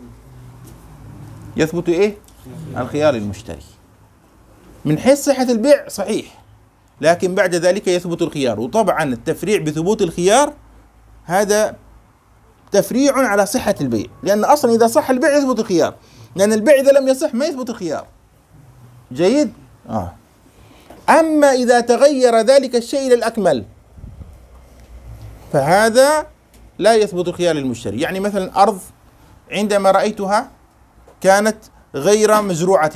يثبت إيه؟ الخيار للمشتري. من حيث صحة البيع صحيح، لكن بعد ذلك يثبت الخيار. وطبعا التفريع بثبوت الخيار هذا تفريع على صحة البيع، لأن أصلا إذا صح البيع يثبت الخيار، لأن البيع إذا لم يصح ما يثبت الخيار. جيد؟ أما إذا تغير ذلك الشيء إلى الأكمل فهذا لا يثبت الخيار للمشتري. يعني مثلا أرض عندما رأيتها كانت غير مزروعة،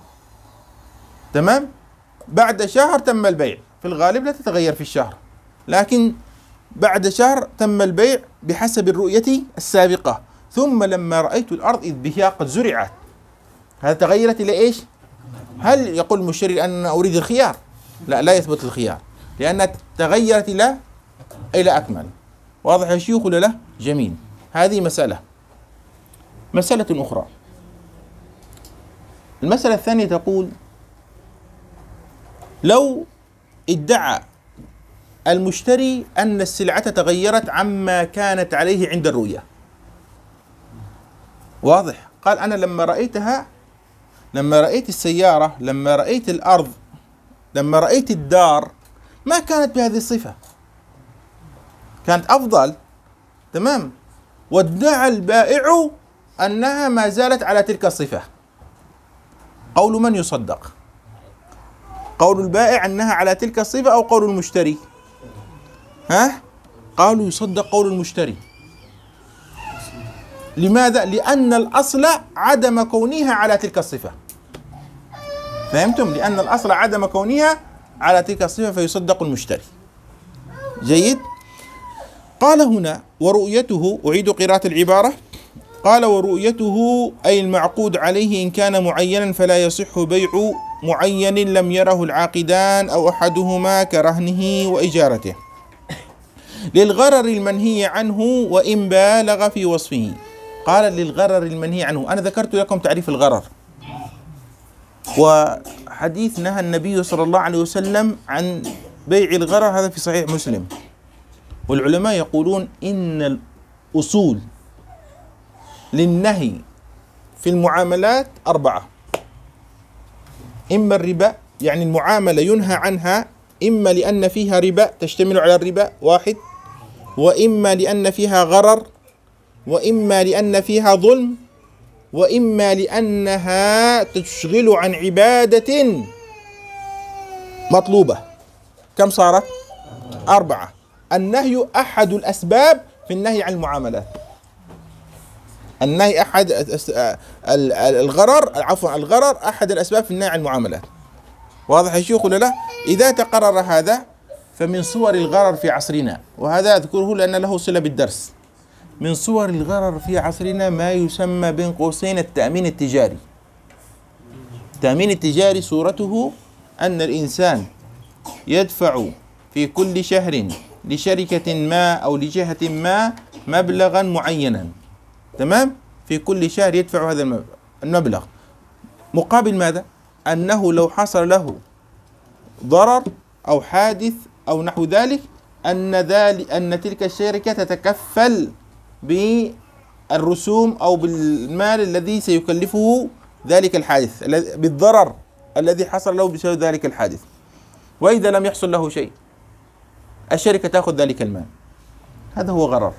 تمام، بعد شهر تم البيع، في الغالب لا تتغير في الشهر، لكن بعد شهر تم البيع بحسب الرؤية السابقة، ثم لما رأيت الأرض إذ بها قد زرعت، هذا تغيرت إلى إيش؟ هل يقول المشتري أنا أريد الخيار؟ لا، لا يثبت الخيار، لأنها تغيرت إلى أكمل. واضح يا شيوخ ولا لا؟ جميل. هذه مسألة. مسألة أخرى، المسألة الثانية تقول: لو ادعى المشتري أن السلعة تغيرت عما كانت عليه عند الرؤية، واضح، قال أنا لما رأيتها، لما رأيت السيارة، لما رأيت الأرض، لما رأيت الدار ما كانت بهذه الصفة، كانت أفضل، تمام، وادعى البائع أنها ما زالت على تلك الصفة. قول من يصدق؟ قول البائع أنها على تلك الصفة أو قول المشتري؟ قالوا يصدق قول المشتري. لماذا؟ لأن الأصل عدم كونها على تلك الصفة. فهمتم؟ لأن الأصل عدم كونها على تلك الصفة فيصدق المشتري. جيد؟ قال هنا: ورؤيته، أعيد قراءة العبارة، قال: ورؤيته أي المعقود عليه إن كان معينا فلا يصح بيع معين لم يره العاقدان أو أحدهما كرهنه وإجارته للغرر المنهي عنه وإن بالغ في وصفه. قال: للغرر المنهي عنه. أنا ذكرت لكم تعريف الغرر، وحديث نهى النبي صلى الله عليه وسلم عن بيع الغرر، هذا في صحيح مسلم. والعلماء يقولون إن الأصول للنهي في المعاملات 4: إما الربا، يعني المعاملة ينهى عنها إما لأن فيها ربا تشتمل على الربا 1، وإما لأن فيها غرر، وإما لأن فيها ظلم، وإما لأنها تشغل عن عبادة مطلوبة. كم صارت؟ 4. النهي أحد الأسباب في النهي عن المعاملات. النهي أحد الغرر، عفوا، الغرر أحد الأسباب في النهي عن المعاملات. واضح يا شيخ ولا لا؟ إذا تقرر هذا فمن صور الغرر في عصرنا، وهذا أذكره لأن له صلة بالدرس، من صور الغرر في عصرنا ما يسمى بين قوسين التأمين التجاري. التأمين التجاري صورته أن الإنسان يدفع في كل شهر لشركة ما أو لجهة ما مبلغا معينا، تمام؟ في كل شهر يدفع هذا المبلغ مقابل ماذا؟ أنه لو حصل له ضرر أو حادث أو نحو ذلك أن تلك الشركة تتكفل بالرسوم أو بالمال الذي سيكلفه ذلك الحادث، بالضرر الذي حصل له بسبب ذلك الحادث. وإذا لم يحصل له شيء الشركة تأخذ ذلك المال. هذا هو غرر.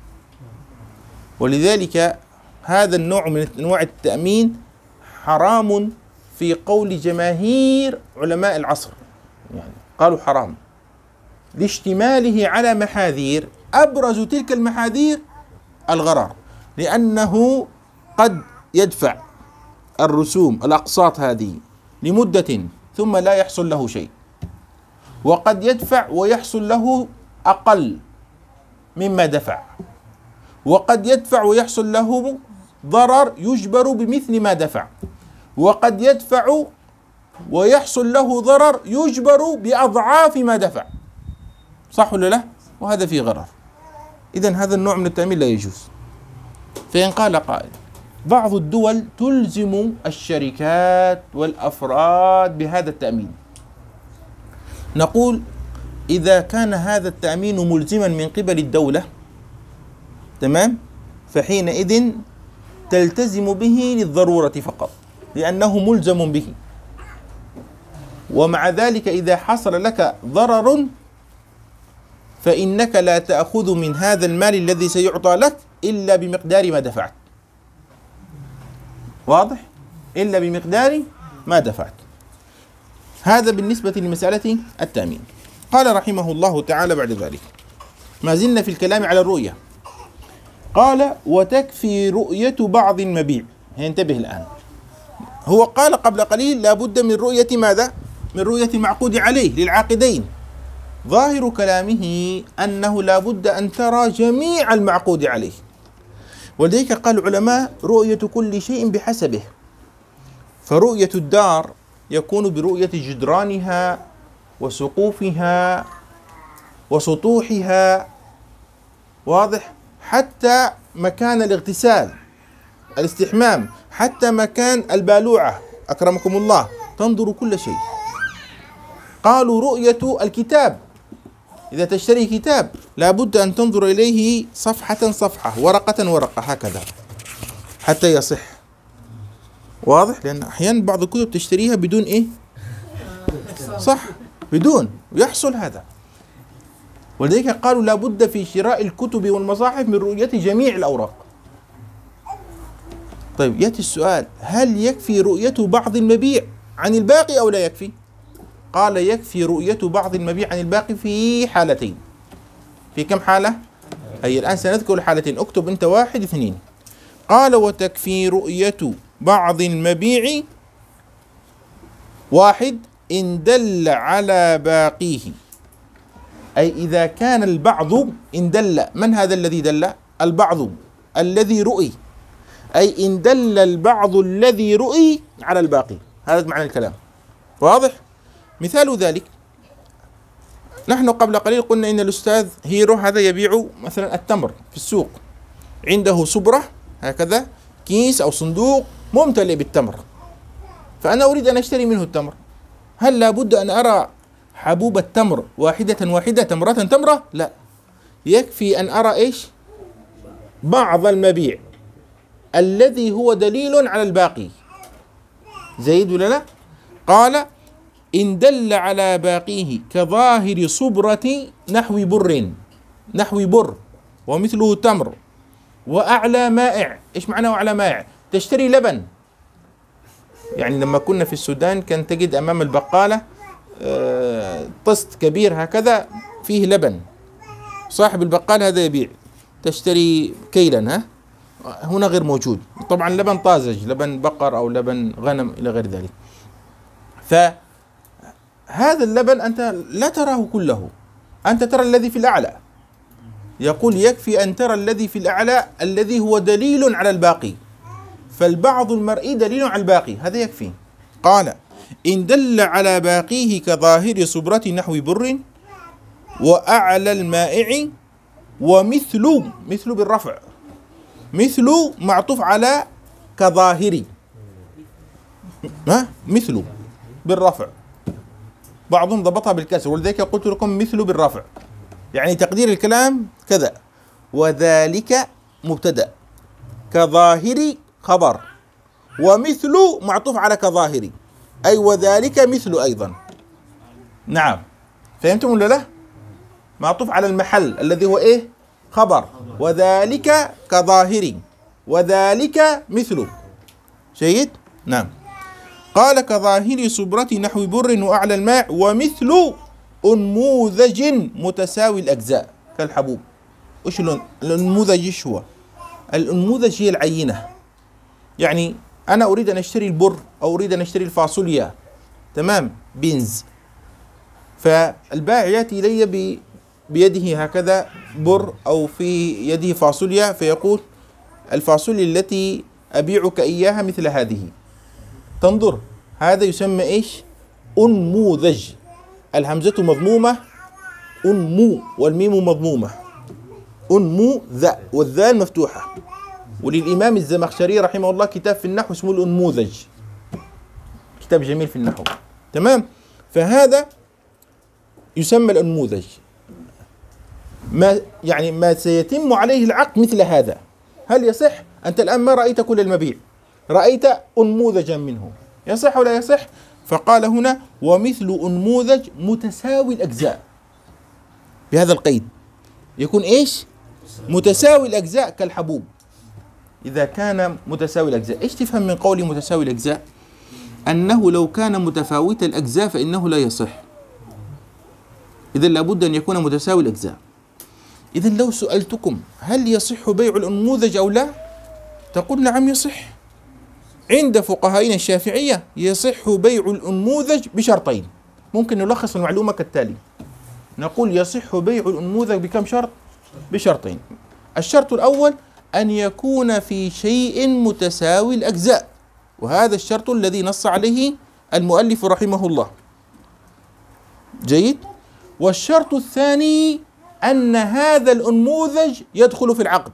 ولذلك هذا النوع من أنواع التأمين حرام في قول جماهير علماء العصر، يعني قالوا حرام لاشتماله على محاذير، أبرز تلك المحاذير الغرر، لأنه قد يدفع الرسوم الأقساط هذه لمدة ثم لا يحصل له شيء، وقد يدفع ويحصل له أقل مما دفع، وقد يدفع ويحصل له ضرر يجبر بمثل ما دفع، وقد يدفع ويحصل له ضرر يجبر بأضعاف ما دفع. صح ولا لا؟ وهذا فيه غرر. إذن هذا النوع من التأمين لا يجوز. فإن قال قائل بعض الدول تلزم الشركات والأفراد بهذا التأمين، نقول إذا كان هذا التأمين ملزما من قبل الدولة، تمام، فحينئذ تلتزم به للضرورة فقط لأنه ملزم به. ومع ذلك إذا حصل لك ضرر فإنك لا تأخذ من هذا المال الذي سيعطى لك إلا بمقدار ما دفعت. واضح؟ إلا بمقدار ما دفعت. هذا بالنسبة لمسألة التأمين. قال رحمه الله تعالى بعد ذلك، ما زلنا في الكلام على الرؤية، قال وتكفي رؤية بعض المبيع. انتبه الآن، هو قال قبل قليل لا بد من رؤية ماذا؟ من رؤية المعقود عليه للعاقدين. ظاهر كلامه أنه لا بد أن ترى جميع المعقود عليه. ولذلك قال العلماء رؤية كل شيء بحسبه، فرؤية الدار يكون برؤية جدرانها وسقوفها وسطوحها، واضح، حتى مكان الاغتسال الاستحمام، حتى مكان البالوعة أكرمكم الله، تنظر كل شيء. قالوا رؤية الكتاب، إذا تشتري كتاب لابد أن تنظر إليه صفحة صفحة، ورقة ورقة، هكذا حتى يصح. واضح؟ لأن أحيانا بعض الكتب تشتريها بدون إيه؟ صح، بدون، يحصل هذا. ولذلك قالوا لابد في شراء الكتب والمصاحف من رؤية جميع الأوراق. طيب يأتي السؤال، هل يكفي رؤية بعض المبيع عن الباقي أو لا يكفي؟ قال يكفي رؤية بعض المبيع عن الباقي في حالتين. في كم حالة؟ أي الآن سنذكر الحالتين، اكتب أنت 1 2. قال وتكفي رؤية بعض المبيع 1 إن دل على باقيه، أي إذا كان البعض إن دل، من هذا الذي دل؟ البعض الذي رؤي، أي إن دل البعض الذي رؤي على الباقي، هذا معنى الكلام. واضح؟ مثال ذلك، نحن قبل قليل قلنا إن الأستاذ هيرو هذا يبيع مثلا التمر في السوق، عنده صبرة هكذا، كيس أو صندوق ممتلئ بالتمر، فأنا أريد أن أشتري منه التمر. هل لابد أن أرى حبوب التمر واحدة واحدة، تمرة تمرة؟ لا، يكفي أن أرى إيش؟ بعض المبيع الذي هو دليل على الباقي. زيد ولا لا؟ قال إن دل على باقيه كظاهر صبرة نحو بر، نحو بر ومثله تمر، وأعلى مائع. إيش معنى أعلى مائع؟ تشتري لبن، يعني لما كنا في السودان كان تجد أمام البقالة طست كبير هكذا فيه لبن، صاحب البقال هذا يبيع، تشتري كيلا، ها هنا غير موجود، طبعا لبن طازج، لبن بقر أو لبن غنم إلى غير ذلك. هذا اللبن أنت لا تراه كله، أنت ترى الذي في الأعلى. يقول يكفي أن ترى الذي في الأعلى الذي هو دليل على الباقي، فالبعض المرئي دليل على الباقي، هذا يكفي. قال إن دل على باقيه كظاهر صبرة نحو بر وأعلى المائع مثل بالرفع، مثل معطوف على كظاهر، مثل بالرفع، بعضهم ضبطها بالكسر، ولذلك قلت لكم مثل بالرفع، يعني تقدير الكلام كذا. وذلك مبتدأ، كظاهر خبر، ومثل معطوف على كظاهر، أي وذلك مثل أيضا. نعم، فهمتم ولا لا؟ معطوف على المحل الذي هو إيه؟ خبر، وذلك كظاهر، وذلك مثل. جيد؟ نعم. قال كظاهر صبرة نحو بر وأعلى الماء ومثل أنموذج متساوي الأجزاء كالحبوب. وش الأنموذج؟ إيش هو؟ الأنموذج هي العينة، يعني أنا أريد أن أشتري البر أو أريد أن أشتري الفاصوليا، تمام، بينز، فالبائع يأتي إلي بيده هكذا بر أو في يده فاصوليا، فيقول الفاصوليا التي أبيعك إياها مثل هذه، تنظر، هذا يسمى إيش؟ أنموذج، الهمزة مضمومة، أنمو، والميم مضمومة، أنمو ذا، والذال مفتوحة. وللإمام الزمخشري رحمه الله كتاب في النحو اسمه الأنموذج، كتاب جميل في النحو، تمام. فهذا يسمى الأنموذج، ما سيتم عليه العقد مثل هذا. هل يصح؟ أنت الآن ما رأيت كل المبيع، رأيت أنموذجا منه، يصح ولا يصح؟ فقال هنا ومثل أنموذج متساوي الأجزاء، بهذا القيد يكون إيش؟ متساوي الأجزاء كالحبوب. إذا كان متساوي الأجزاء، إيش تفهم من قولي متساوي الأجزاء؟ أنه لو كان متفاوت الأجزاء فإنه لا يصح، إذا لابد أن يكون متساوي الأجزاء. إذا لو سألتكم هل يصح بيع الأنموذج أو لا، تقول نعم يصح. عند فقهائنا الشافعية يصح بيع الأنموذج بشرطين. ممكن نلخص المعلومة كالتالي، نقول يصح بيع الأنموذج بكم شرط؟ بشرطين. الشرط الأول أن يكون في شيء متساوي الأجزاء، وهذا الشرط الذي نص عليه المؤلف رحمه الله. جيد. والشرط الثاني أن هذا الأنموذج يدخل في العقد.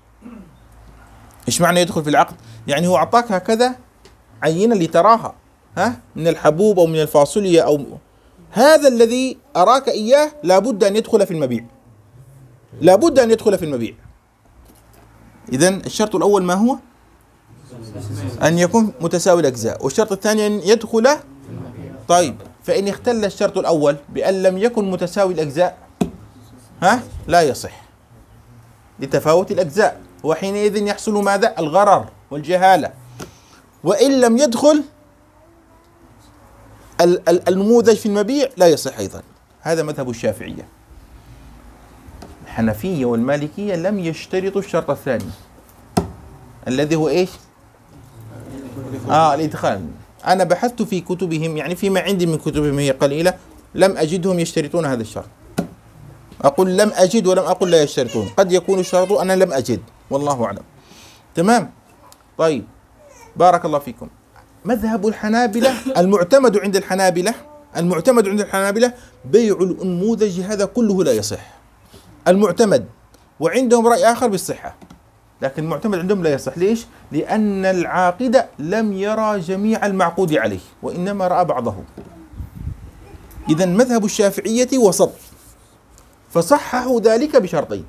إيش معنى يدخل في العقد؟ يعني هو أعطاك هكذا عينة لتراها، من الحبوب أو من الفاصوليا، أو هذا الذي أراك إياه لابد أن يدخل في المبيع، لابد أن يدخل في المبيع. إذن الشرط الأول ما هو؟ أن يكون متساوي الأجزاء، والشرط الثاني أن يدخل. طيب، فإن اختل الشرط الأول بأن لم يكن متساوي الأجزاء لا يصح لتفاوت الأجزاء، وحينئذ يحصل ماذا؟ الغرر والجهالة. وإن لم يدخل النموذج في المبيع لا يصح أيضا. هذا مذهب الشافعية. الحنفية والمالكية لم يشترطوا الشرط الثاني الذي هو إيش؟ الإدخال. أنا بحثت في كتبهم، يعني فيما عندي من كتبهم هي قليلة، لم أجدهم يشترطون هذا الشرط. أقول لم أجد ولم أقل لا يشترطون، قد يكون اشترطوا، أنا لم أجد، والله أعلم. تمام. طيب، بارك الله فيكم. مذهب الحنابلة المعتمد عند الحنابلة بيع الأنموذج هذا كله لا يصح، المعتمد. وعندهم رأي آخر بالصحة، لكن المعتمد عندهم لا يصح. ليش؟ لأن العاقد لم يرى جميع المعقود عليه، وإنما رأى بعضه. إذا مذهب الشافعية وسط، فصححوا ذلك بشرطين.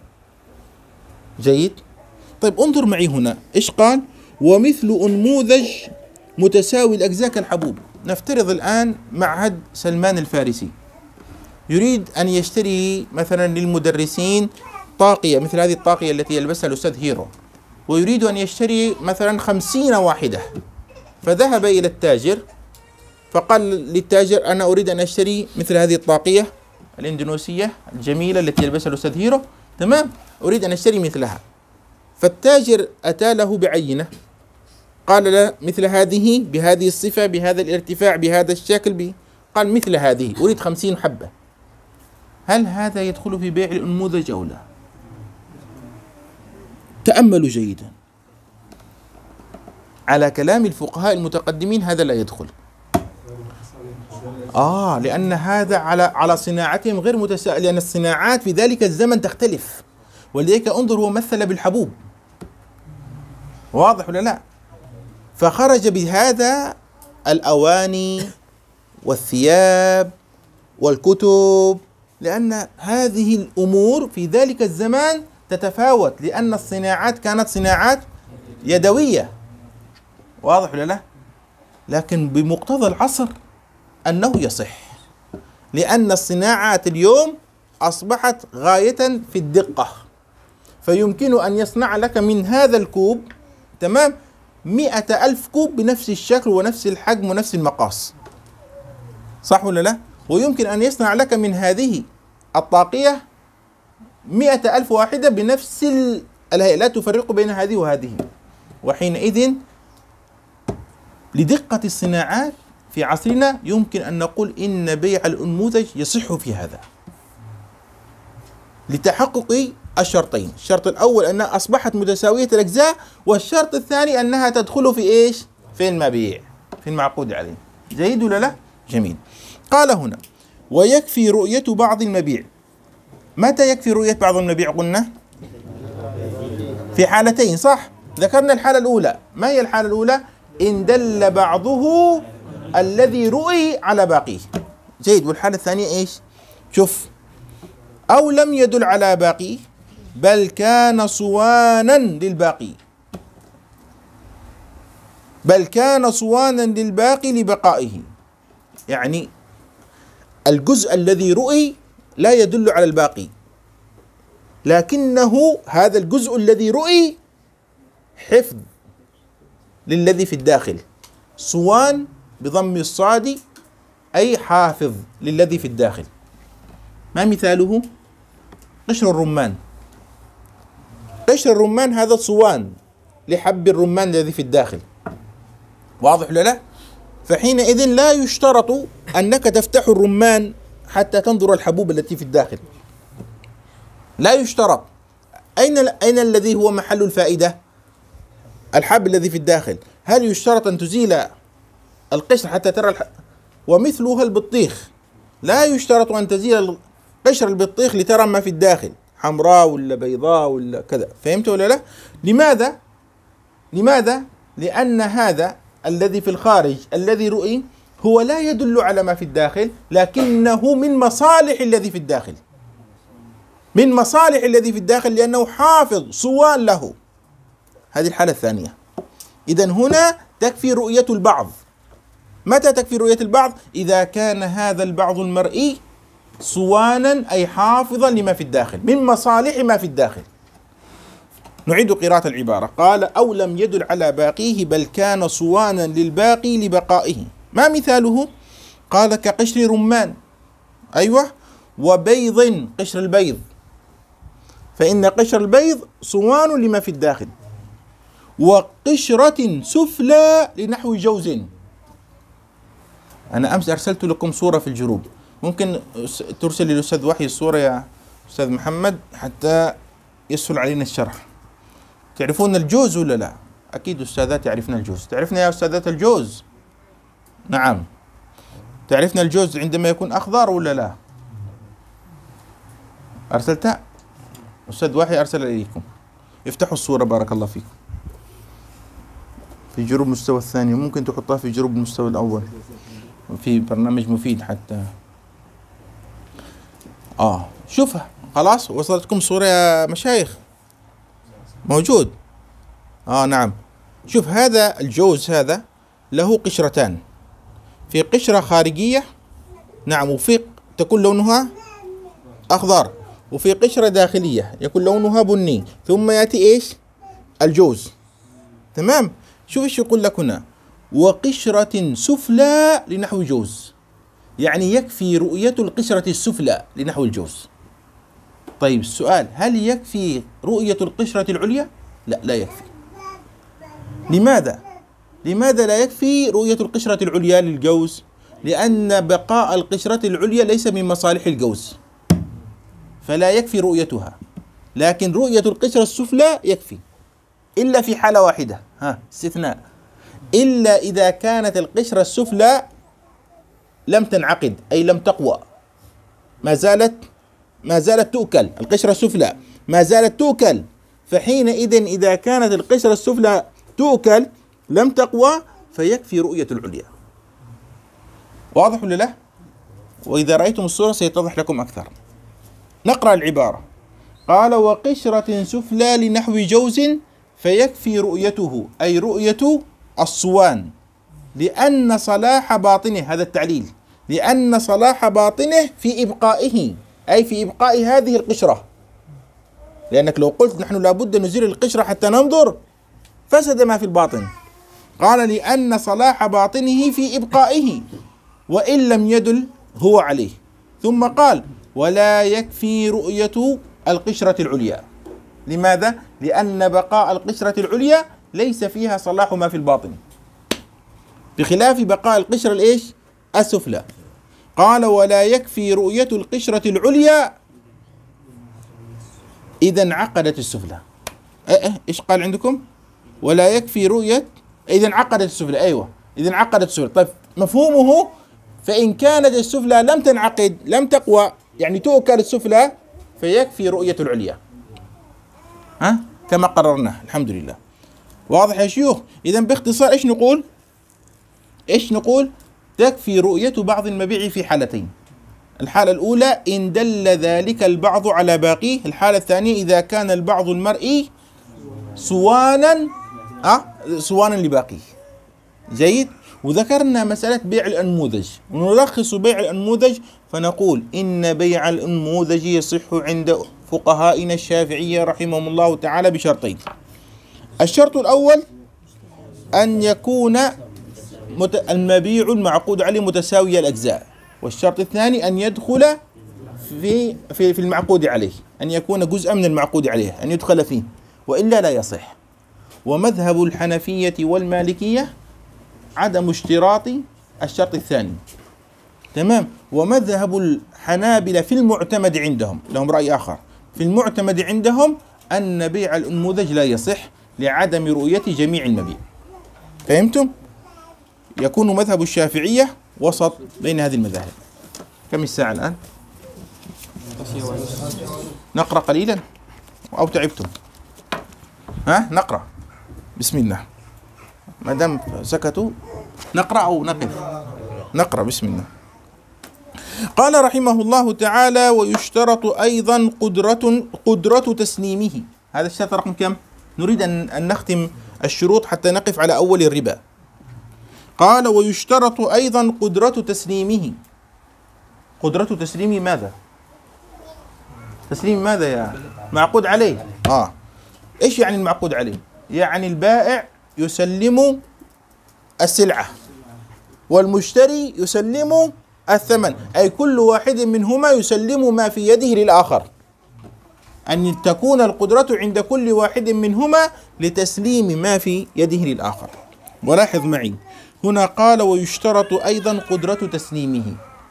جيد. طيب، انظر معي هنا إيش قال؟ ومثل أنموذج متساوي الأجزاء كالحبوب. نفترض الآن معهد سلمان الفارسي يريد أن يشتري مثلا للمدرسين طاقية مثل هذه الطاقية التي يلبسها الأستاذ هيرو، ويريد أن يشتري مثلا 50 واحدة، فذهب إلى التاجر فقال للتاجر أنا أريد أن أشتري مثل هذه الطاقية الإندونيسية الجميلة التي يلبسها الأستاذ هيرو، تمام، أريد أن أشتري مثلها. فالتاجر أتى له بعينة، قال له مثل هذه بهذه الصفة بهذا الارتفاع بهذا الشكل قال مثل هذه أريد 50 حبة، هل هذا يدخل في بيع الأنموذج أو لا؟ تأملوا جيدا، على كلام الفقهاء المتقدمين هذا لا يدخل. لأن هذا على صناعتهم غير متساوية، لأن الصناعات في ذلك الزمن تختلف، ولذلك انظر هو مثل بالحبوب، واضح ولا لا؟ فخرج بهذا الأواني والثياب والكتب، لأن هذه الأمور في ذلك الزمان تتفاوت، لأن الصناعات كانت صناعات يدوية، واضح ولا لا؟ لكن بمقتضى العصر أنه يصح، لأن الصناعات اليوم أصبحت غاية في الدقة، فيمكن أن يصنع لك من هذا الكوب تمام 100,000 كوب بنفس الشكل ونفس الحجم ونفس المقاس، صح ولا لا؟ ويمكن أن يصنع لك من هذه الطاقية 100,000 واحدة بنفس الهيئة، لا تفرق بين هذه وهذه. وحينئذ لدقة الصناعات في عصرنا يمكن أن نقول إن بيع الأنموذج يصح في هذا لتحقق الشرطين. الشرط الأول أنها أصبحت متساوية الأجزاء، والشرط الثاني أنها تدخل في إيش؟ في المبيع، في المعقود عليه. جيد ولا لا؟ جميل. قال هنا ويكفي رؤية بعض المبيع. متى يكفي رؤية بعض المبيع قلنا؟ في حالتين، صح؟ ذكرنا الحالة الأولى. ما هي الحالة الأولى؟ إن دل بعضه الذي رؤي على باقيه. جيد. والحالة الثانية إيش؟ شوف، أو لم يدل على باقيه بل كان صوانا للباقي، بل كان صوانا للباقي لبقائه، يعني الجزء الذي رؤي لا يدل على الباقي، لكنه هذا الجزء الذي رؤي حفظ للذي في الداخل. صوان بضم الصاد أي حافظ للذي في الداخل. ما مثاله؟ قشر الرمان. قشر الرمان هذا صوان لحب الرمان الذي في الداخل، واضح ولا لا؟ فحينئذ لا يشترط أنك تفتح الرمان حتى تنظر الحبوب التي في الداخل، لا يشترط. أين الذي هو محل الفائدة؟ الحب الذي في الداخل. هل يشترط أن تزيل القشر حتى ترى ومثلها البطيخ، لا يشترط أن تزيل قشر البطيخ لترى ما في الداخل، حمراء ولا بيضاء ولا كذا. فهمت ولا لا؟ لماذا؟ لأن هذا الذي في الخارج الذي رؤي هو لا يدل على ما في الداخل، لكنه من مصالح الذي في الداخل، من مصالح الذي في الداخل، لأنه حافظ صوان له. هذه الحالة الثانية. إذن هنا تكفي رؤية البعض. متى تكفي رؤية البعض؟ إذا كان هذا البعض المرئي صوانا أي حافظا لما في الداخل، من مصالح ما في الداخل. نعيد قراءة العبارة. قال أو لم يدل على باقيه بل كان صوانا للباقي لبقائه. ما مثاله؟ قال كقشر رمان، أيوة، وبيض، قشر البيض، فإن قشر البيض صوان لما في الداخل، وقشرة سفلى لنحو جوز. أنا أمس أرسلت لكم صورة في الجروب، ممكن ترسل للأستاذ وحي الصورة يا أستاذ محمد حتى يسهل علينا الشرح. تعرفون الجوز ولا لا؟ أكيد أستاذات يعرفن الجوز. تعرفنا يا أستاذات الجوز؟ نعم. تعرفنا الجوز عندما يكون أخضر ولا لا؟ أرسلتها؟ أستاذ وحي أرسل إليكم. افتحوا الصورة بارك الله فيكم في جروب المستوى الثاني، ممكن تحطها في جروب المستوى الأول في برنامج مفيد حتى. شوفها خلاص وصلتكم صورة يا مشايخ؟ موجود. نعم. شوف هذا الجوز هذا له قشرتان، في قشرة خارجية، نعم، وفي تكون لونها أخضر، وفي قشرة داخلية يكون لونها بني، ثم يأتي إيش؟ الجوز. تمام. شوف إيش يقول لك هنا، وقشرة سفلى لنحو جوز، يعني يكفي رؤية القشرة السفلى لنحو الجوز. طيب السؤال، هل يكفي رؤية القشرة العليا؟ لا، لا يكفي. لماذا؟ لماذا لا يكفي رؤية القشرة العليا للجوز؟ لأن بقاء القشرة العليا ليس من مصالح الجوز، فلا يكفي رؤيتها، لكن رؤية القشرة السفلى يكفي، إلا في حالة واحدة، استثناء، إلا إذا كانت القشرة السفلى لم تنعقد، أي لم تقوى، ما زالت تؤكل، القشرة السفلى ما زالت تؤكل، فحينئذ إذا كانت القشرة السفلى تؤكل لم تقوى فيكفي رؤية العليا. واضح ولا لا؟ وإذا رأيتم الصورة سيتضح لكم أكثر. نقرأ العبارة. قال: وقشرة سفلى لنحو جوز فيكفي رؤيته، أي رؤية الصوان، لأن صلاح باطنه، هذا التعليل، لأن صلاح باطنه في إبقائه، أي في إبقاء هذه القشرة، لأنك لو قلت نحن لابد نزيل القشرة حتى ننظر فسد ما في الباطن. قال: لأن صلاح باطنه في إبقائه وإن لم يدل هو عليه. ثم قال: ولا يكفي رؤية القشرة العليا. لماذا؟ لأن بقاء القشرة العليا ليس فيها صلاح ما في الباطن، بخلاف بقاء القشرة السفلى. قال: ولا يكفي رؤية القشرة العليا إذا انعقدت السفلى. إيش قال عندكم؟ ولا يكفي رؤية إذا انعقدت السفلى. أيوة، إذا انعقدت السفلى. طيب مفهومه: فإن كانت السفلى لم تنعقد، لم تقوى، يعني تؤكل السفلى، فيكفي رؤية العليا. كما قررنا، الحمد لله. واضح يا شيوخ؟ إذا باختصار إيش نقول؟ تكفي رؤية بعض المبيع في حالتين: الحالة الأولى إن دل ذلك البعض على باقيه، الحالة الثانية إذا كان البعض المرئي صوانا لباقيه. جيد. وذكرنا مسألة بيع الأنموذج، ونلخص بيع الأنموذج فنقول إن بيع الأنموذج يصح عند فقهائنا الشافعية رحمهم الله تعالى بشرطين: الشرط الأول أن يكون المبيع المعقود عليه متساوي الأجزاء، والشرط الثاني أن يدخل في المعقود عليه، أن يكون جزءا من المعقود عليه، أن يدخل فيه، وإلا لا يصح. ومذهب الحنفية والمالكية عدم اشتراط الشرط الثاني، تمام. ومذهب الحنابلة في المعتمد عندهم، لهم رأي آخر، في المعتمد عندهم أن بيع الأنموذج لا يصح لعدم رؤية جميع المبيع. فهمتم؟ يكون مذهب الشافعية وسط بين هذه المذاهب. كم الساعة الآن؟ نقرأ قليلا أو تعبتم؟ نقرأ. بسم الله. ما دام سكتوا نقرأ أو نقف؟ نقرأ. بسم الله. قال رحمه الله تعالى: ويشترط أيضا قدرة تسليمه. هذا الشرط رقم كم؟ نريد أن نختم الشروط حتى نقف على أول الربا. قال: ويشترط أيضا قدرة تسليمه. قدرة تسليم ماذا؟ تسليم ماذا يا معقود عليه؟ إيش يعني المعقود عليه؟ يعني البائع يسلم السلعة والمشتري يسلم الثمن، أي كل واحد منهما يسلم ما في يده للآخر، أن تكون القدرة عند كل واحد منهما لتسليم ما في يده للآخر. ولاحظ معي هنا قال: ويشترط أيضا قدرة تسليمه،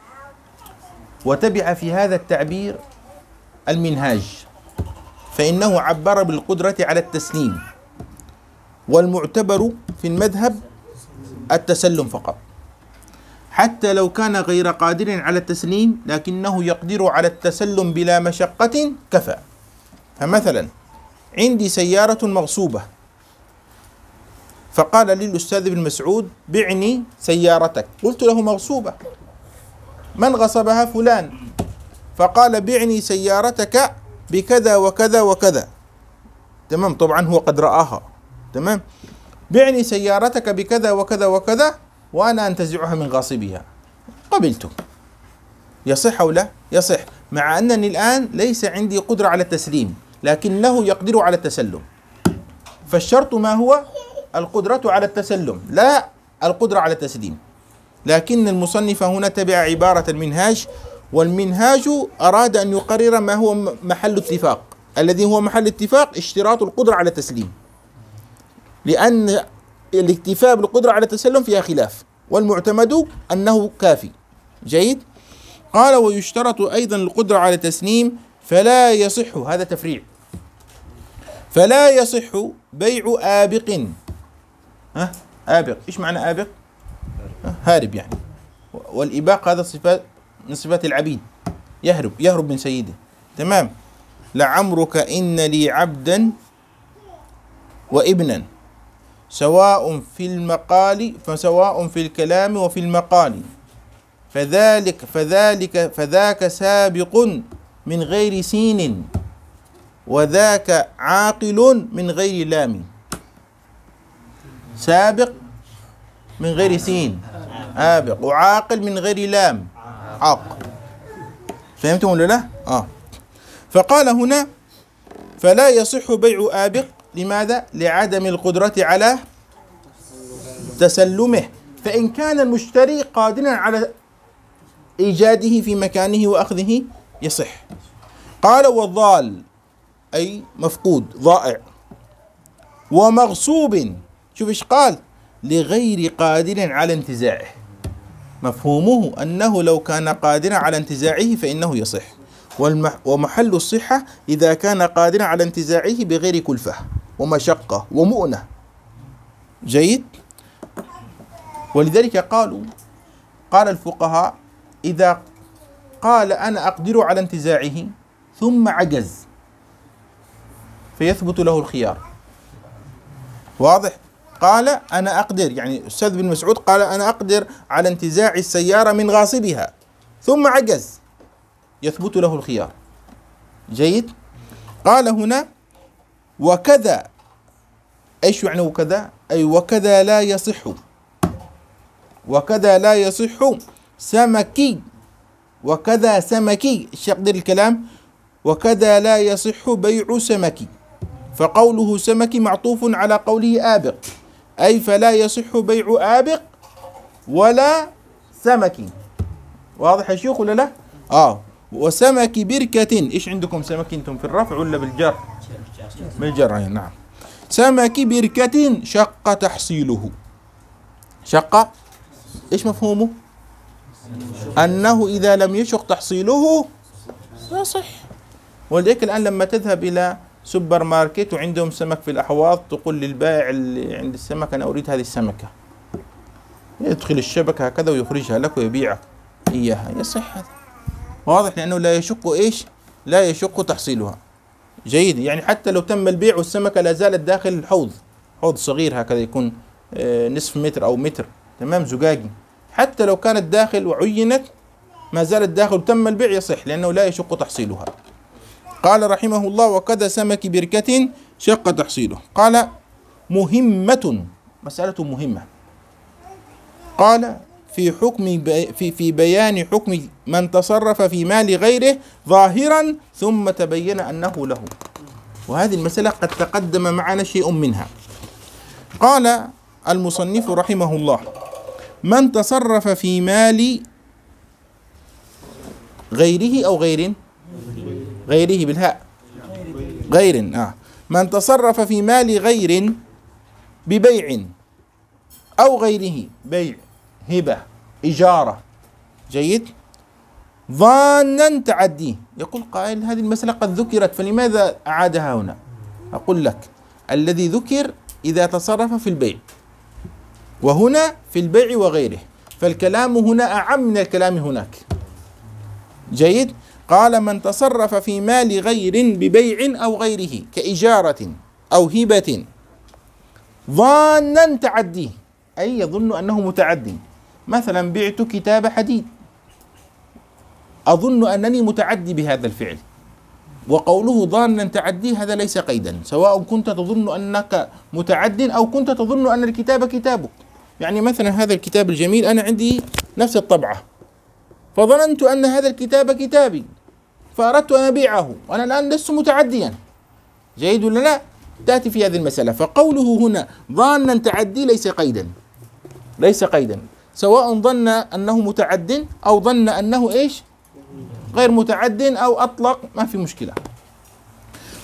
وتبع في هذا التعبير المنهاج، فإنه عبر بالقدرة على التسليم، والمعتبر في المذهب التسلم فقط، حتى لو كان غير قادر على التسليم لكنه يقدر على التسلم بلا مشقة كفى. فمثلا عندي سيارة مغصوبة، فقال لي الأستاذ ابن مسعود: بعني سيارتك. قلت له: مغصوبة. من غصبها؟ فلان. فقال: بعني سيارتك بكذا وكذا وكذا. تمام، طبعا هو قد رآها. تمام، بعني سيارتك بكذا وكذا وكذا وأنا أنتزعها من غاصبها. قبلته. يصح أو لا؟ يصح، مع أنني الآن ليس عندي قدرة على التسليم لكنه يقدر على التسلم. فالشرط ما هو؟ القدرة على التسلم، لا القدرة على التسليم. لكن المصنف هنا تبع عبارة المنهاج، والمنهاج أراد أن يقرر ما هو محل اتفاق، الذي هو محل اتفاق اشتراط القدرة على التسليم، لأن الاكتفاء بالقدرة على التسلم فيها خلاف، والمعتمد أنه كافي. جيد. قال ويشترط أيضا القدرة على التسليم فلا يصح، هذا تفريع، فلا يصح بيع آبق. آبق، إيش معنى آبق؟ هارب يعني، والإباق هذا صفات من صفات العبيد، يهرب من سيده. تمام. لعمرك إن لي عبدا وابنا سواء في المقال فسواء في الكلام وفي المقال فذاك سابق من غير سين وذاك عاقل من غير لام. سابق من غير سين آبق، وعاقل من غير لام عاق. فهمتم ولا لا؟ فقال هنا فلا يصح بيع آبق. لماذا؟ لعدم القدرة على تسلمه، فإن كان المشتري قادرا على إيجاده في مكانه وأخذه يصح. قال والضال أي مفقود ضائع، ومغصوب، شوف إيش قال، لغير قادر على انتزاعه. مفهومه أنه لو كان قادرا على انتزاعه فإنه يصح، ومحل الصحة إذا كان قادرا على انتزاعه بغير كلفة ومشقة ومؤنة. جيد. ولذلك قال الفقهاء إذا قال أنا أقدر على انتزاعه ثم عجز فيثبت له الخيار. واضح؟ قال أنا أقدر، يعني أستاذ بن مسعود قال أنا أقدر على انتزاع السيارة من غاصبها ثم عجز، يثبت له الخيار. جيد. قال هنا وكذا، ايش يعني وكذا؟ اي وكذا لا يصح، وكذا لا يصح سمكي، وكذا سمكي، ايش يقدر الكلام؟ وكذا لا يصح بيع سمكي، فقوله سمكي معطوف على قوله آبق، اي فلا يصح بيع آبق ولا سمكي. واضح يا شيوخ ولا لا؟ وسمك بركة، ايش عندكم سمك انتم في الرفع ولا بالجر؟ بالجر. نعم. سمك بركة شق تحصيله. شق ايش مفهومه؟ انه اذا لم يشق تحصيله لا صح. ولذلك الان لما تذهب الى سوبر ماركت وعندهم سمك في الاحواض تقول للبائع اللي عند السمك انا اريد هذه السمكة، يدخل الشبكة هكذا ويخرجها لك ويبيعك اياها، يصح هذا. واضح، لأنه لا يشق إيش؟ لا يشق تحصيلها. جيد. يعني حتى لو تم البيع والسمكة لا زالت داخل الحوض، حوض صغير هكذا يكون نصف متر أو متر، تمام، زجاجي، حتى لو كانت داخل وعينت ما زالت داخل وتم البيع يصح، لأنه لا يشق تحصيلها. قال رحمه الله وكذا سمك بركة شق تحصيله. قال مهمة، مسألة مهمة. قال في بيان حكم من تصرف في مال غيره ظاهرا ثم تبين أنه له. وهذه المسألة قد تقدم معنا شيء منها. قال المصنف رحمه الله من تصرف في مال غيره أو غير بالهاء غير من تصرف في مال غير ببيع أو غيره، بيع، هبة، إجارة. جيد. ظانا تعديه. يقول قائل هذه المسألة قد ذكرت فلماذا أعادها هنا؟ أقول لك الذي ذكر إذا تصرف في البيع، وهنا في البيع وغيره، فالكلام هنا أعم من الكلام هناك. جيد. قال من تصرف في مال غير ببيع أو غيره كإجارة أو هبة ظانا تعديه، أي يظن أنه متعدي. مثلا بعت كتاب حديد، أظن أنني متعدي بهذا الفعل، وقوله ظانا تعدي هذا ليس قيدا، سواء كنت تظن أنك متعد أو كنت تظن أن الكتاب كتابك. يعني مثلا هذا الكتاب الجميل أنا عندي نفس الطبعة، فظننت أن هذا الكتاب كتابي فأردت أن أبيعه، وأنا الآن لست متعديا. جيد ولا لا؟ تأتي في هذه المسألة. فقوله هنا ظانا تعدي ليس قيدا، سواء ظن أنه متعد أو ظن أنه إيش؟ غير متعد أو أطلق، ما في مشكلة.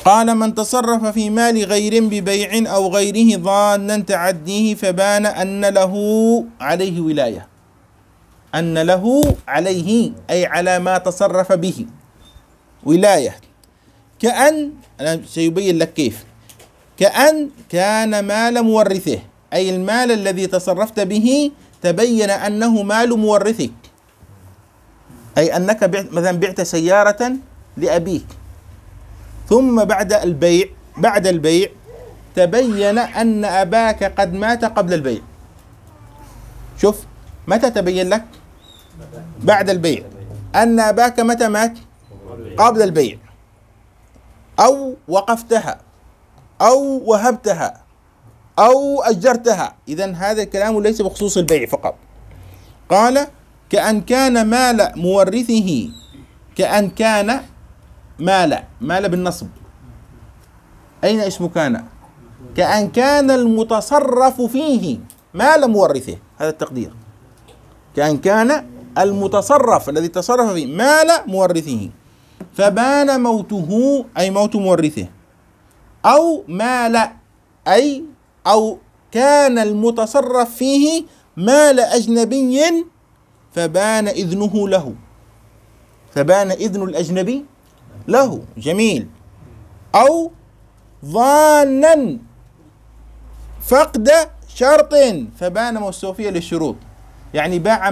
قال من تصرف في مال غير ببيع أو غيره ظانا تعديه فبان أن له عليه ولاية. أن له عليه أي على ما تصرف به ولاية. كأن، أنا سيبين لك كيف. كأن كان مال مورثه، أي المال الذي تصرفت به تبين أنه مال مورثك، أي أنك مثلا بعت سيارة لأبيك، ثم بعد البيع تبين أن أباك قد مات قبل البيع. شوف، متى تبين لك؟ بعد البيع. أن أباك متى مات؟ قبل البيع، أو وقفتها أو وهبتها أو أجرتها. إذن هذا الكلام ليس بخصوص البيع فقط. قال كأن كان مال مورثه، كأن كان مال بالنصب. أين اسم كان؟ كأن كان المتصرف فيه مال مورثه، هذا التقدير. كأن كان المتصرف الذي تصرف فيه مال مورثه فبان موته، أي موت مورثه، أو مال، أو كان المتصرف فيه مال أجنبي فبان إذنه له، فبان إذن الأجنبي له. جميل. أو ظانا فقد شرط فبان مستوفيا للشروط، يعني باع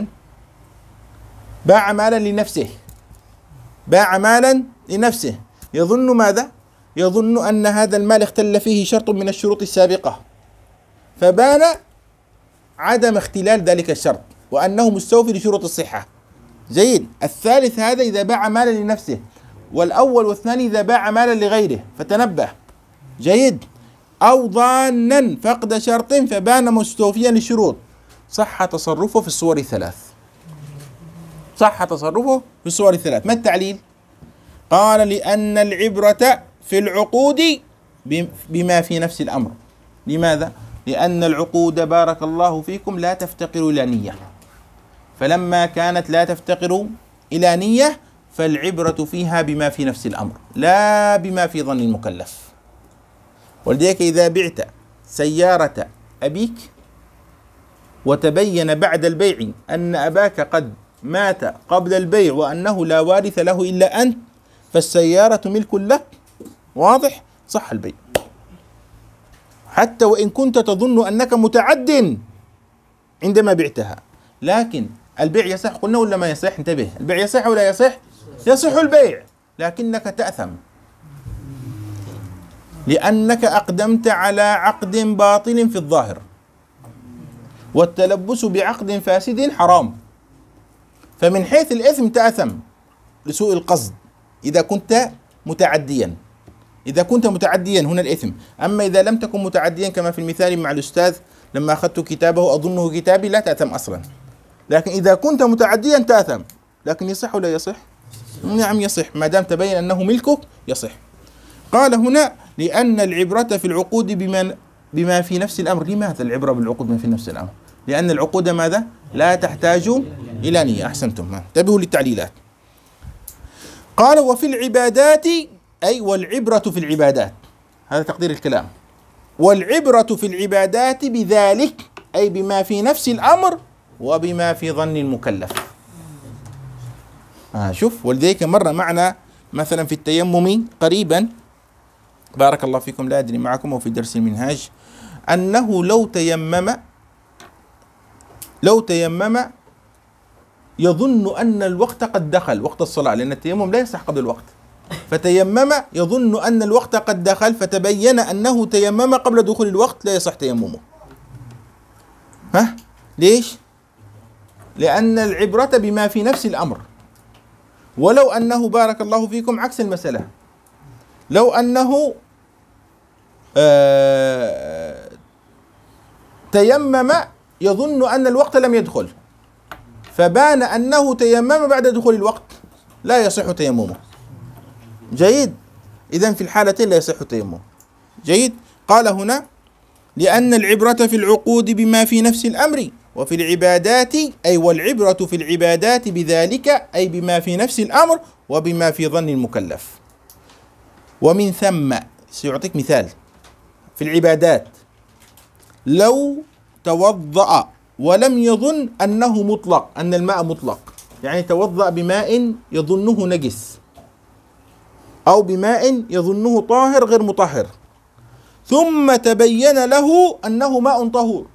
مالا لنفسه، باع مالا لنفسه يظن ماذا؟ يظن أن هذا المال اختل فيه شرط من الشروط السابقة، فبان عدم اختلال ذلك الشرط وأنه مستوفي لشروط الصحة. جيد. الثالث هذا إذا باع مالا لنفسه، والأول والثاني إذا باع مالا لغيره، فتنبه. جيد. أو ظانا فقد شرط فبان مستوفيا للشروط، صح تصرفه في الصور الثلاث. صح تصرفه في الصور الثلاث. ما التعليل؟ قال لأن العبرة في العقود بما في نفس الأمر. لماذا؟ لأن العقود بارك الله فيكم لا تفتقر إلى نية، فلما كانت لا تفتقر إلى نية فالعبرة فيها بما في نفس الأمر لا بما في ظن المكلف. ولذلك إذا بعت سيارة أبيك وتبين بعد البيع أن أباك قد مات قبل البيع وأنه لا وارث له إلا أنت، فالسيارة ملك لك. واضح؟ صح البيع، حتى وإن كنت تظن أنك متعد عندما بعتها، لكن البيع يصح. قلنا ولا ما يصح؟ انتبه، البيع يصح ولا يصح؟ يصح البيع، لكنك تأثم لأنك أقدمت على عقد باطل في الظاهر، والتلبس بعقد فاسد حرام، فمن حيث الإثم تأثم لسوء القصد إذا كنت متعديا. إذا كنت متعديا هنا الإثم. أما إذا لم تكن متعديا كما في المثال مع الأستاذ لما أخذت كتابه أظنه كتابي لا تأثم أصلا، لكن إذا كنت متعديا تأثم. لكن يصح ولا يصح؟ نعم يصح، ما دام تبين أنه ملكك يصح. قال هنا لأن العبرة في العقود بما في نفس الأمر. لماذا العبرة بالعقود بما في نفس الأمر؟ لأن العقود ماذا؟ لا تحتاج إلى نية. أحسنتم، انتبهوا للتعليلات. قال وفي العبادات، أي والعبرة في العبادات، هذا تقدير الكلام. والعبرة في العبادات بذلك، أي بما في نفس الأمر وبما في ظن المكلف. شوف، ولذلك مر معنا مثلا في التيمم قريبا بارك الله فيكم، لا أدري معكم أو في درس المنهاج، أنه لو تيمم يظن أن الوقت قد دخل، وقت الصلاة، لأن التيمم لا يصح قبل الوقت، فتيمم يظن أن الوقت قد دخل، فتبين أنه تيمم قبل دخول الوقت، لا يصح تيممه. ليش؟ لأن العبرة بما في نفس الأمر. ولو أنه بارك الله فيكم عكس المسألة، لو أنه تيمم يظن أن الوقت لم يدخل، فبان أنه تيمم بعد دخول الوقت، لا يصح تيممه. جيد. إذن في الحالتين لا يصح تيممه. جيد. قال هنا لأن العبرة في العقود بما في نفس الأمر وفي العبادات، أي والعبرة في العبادات بذلك، أي بما في نفس الأمر وبما في ظن المكلف. ومن ثم سيعطيك مثال في العبادات: لو توضأ ولم يظن أنه مطلق، أن الماء مطلق، يعني توضأ بماء يظنه نجس أو بماء يظنه طاهر غير مطهر، ثم تبين له أنه ماء طهور.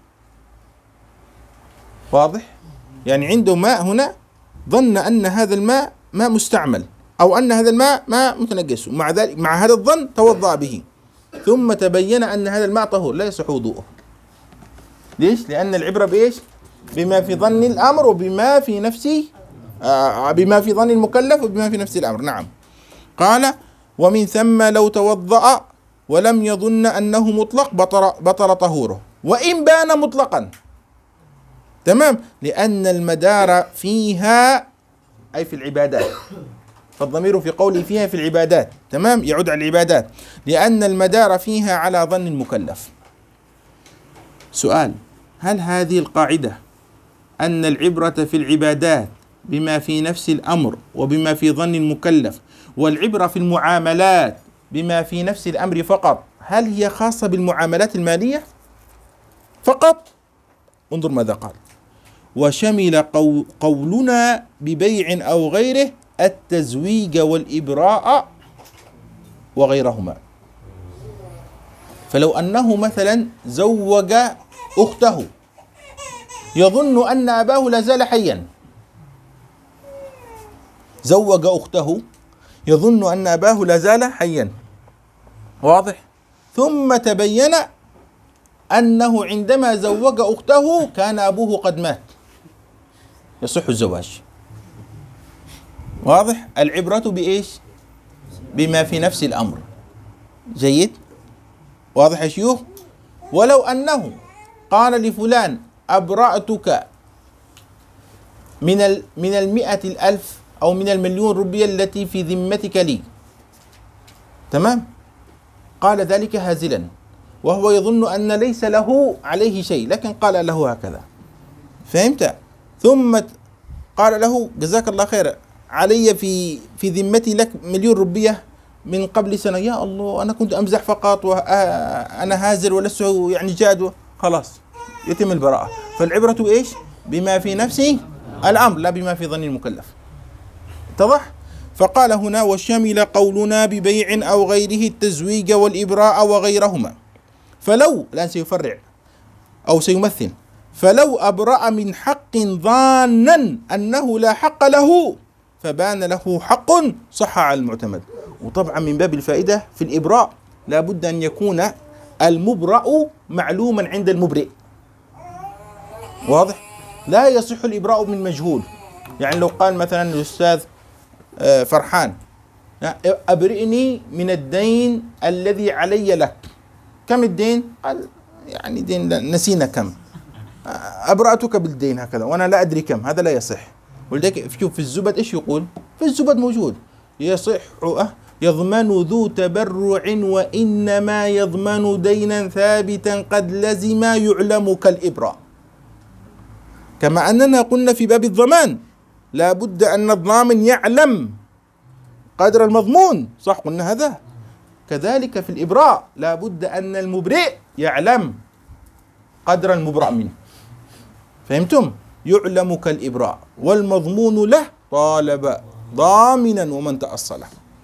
واضح؟ يعني عنده ماء هنا، ظن أن هذا الماء ماء مستعمل أو أن هذا الماء ماء متنجس، ومع ذلك مع هذا الظن توضأ به، ثم تبين أن هذا الماء طهور، لا يصح وضوءه. ليش؟ لأن العبرة بإيش؟ بما في ظن الأمر وبما في نفسه، بما في ظن المكلف وبما في نفس الأمر. نعم. قال: ومن ثم لو توضأ ولم يظن أنه مطلق بطل طهوره وإن بان مطلقا. تمام؟ لأن المدار فيها أي في العبادات، فالضمير في قوله فيها في العبادات، تمام، يعود على العبادات، لأن المدار فيها على ظن المكلف. سؤال: هل هذه القاعدة أن العبرة في العبادات بما في نفس الأمر وبما في ظن المكلف، والعبرة في المعاملات بما في نفس الأمر فقط، هل هي خاصة بالمعاملات المالية فقط؟ انظر ماذا قال: وشمل قولنا ببيع أو غيره التزويج والإبراء وغيرهما. فلو أنه مثلا زوج أخته يظن أن أباه لا زال حيا، زوج أخته يظن أن أباه لا زال حيا، واضح؟ ثم تبين أنه عندما زوج أخته كان أبوه قد مات، يصح الزواج. واضح؟ العبرة بإيش؟ بما في نفس الأمر. جيد؟ واضح يا شيوخ؟ ولو أنه قال لفلان: أبرأتك من 100,000 أو من 1,000,000 روبية التي في ذمتك لي، تمام؟ قال ذلك هازلا وهو يظن أن ليس له عليه شيء، لكن قال له هكذا، فهمت؟ ثم قال له: جزاك الله خير، علي في ذمتي لك 1,000,000 روبية من قبل سنة. يا الله، أنا كنت أمزح فقط وأنا هازل ولست يعني جاد. خلاص يتم البراءة. فالعبرة إيش؟ بما في نفس الأمر لا بما في ظن المكلف. اتضح؟ فقال هنا: وشمل قولنا ببيع أو غيره التزويج والإبراء وغيرهما. فلو، الآن سيفرع أو سيمثل: فلو أبرأ من حق ظانا أنه لا حق له فبان له حق صح على المعتمد. وطبعا من باب الفائدة في الإبراء لا بد أن يكون المبرأ معلوما عند المبرئ. واضح؟ لا يصح الإبراء من مجهول. يعني لو قال مثلا الأستاذ فرحان: أبرئني من الدين الذي علي لك. كم الدين؟ قال يعني دين نسينا كم، أبرأتك بالدين هكذا وأنا لا أدري كم. هذا لا يصح. ولذلك شوف في الزبد إيش يقول؟ في الزبد موجود: يصح يضمن ذو تبرع وإنما يضمن دينا ثابتا قد لزم يعلم كالإبراء. كما أننا قلنا في باب الضمان لا بد أن الضامن يعلم قدر المضمون، صح؟ قلنا هذا. كذلك في الإبراء لا بد أن المبرئ يعلم قدر المبرأ منه. فهمتم؟ يعلم كالإبراء والمضمون له طالب ضامنا ومن تأصله.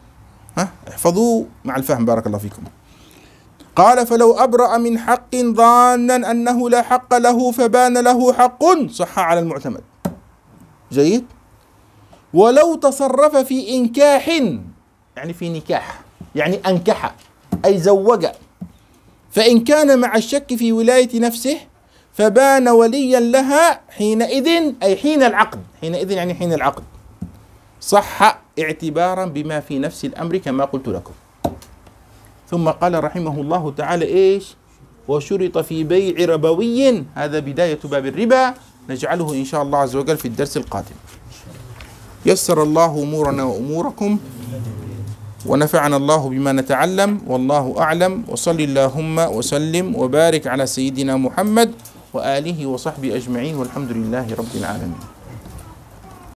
احفظوا مع الفهم بارك الله فيكم. قال: فلو أبرأ من حق ظانا أنه لا حق له فبان له حق صح على المعتمد. جيد؟ ولو تصرف في إنكاح، يعني في نكاح، يعني أنكح أي زوج، فإن كان مع الشك في ولاية نفسه فبان وليا لها حينئذ، أي حين العقد، حينئذ يعني حين العقد، صح اعتبارا بما في نفس الأمر كما قلت لكم. ثم قال رحمه الله تعالى إيش؟ وشرط في بيع ربوي، هذا بداية باب الربا، نجعله إن شاء الله عز وجل في الدرس القادم. يسر الله أمورنا وأموركم ونفعنا الله بما نتعلم، والله أعلم. وصل اللهم وسلم وبارك على سيدنا محمد وآله وصحبه أجمعين، والحمد لله رب العالمين.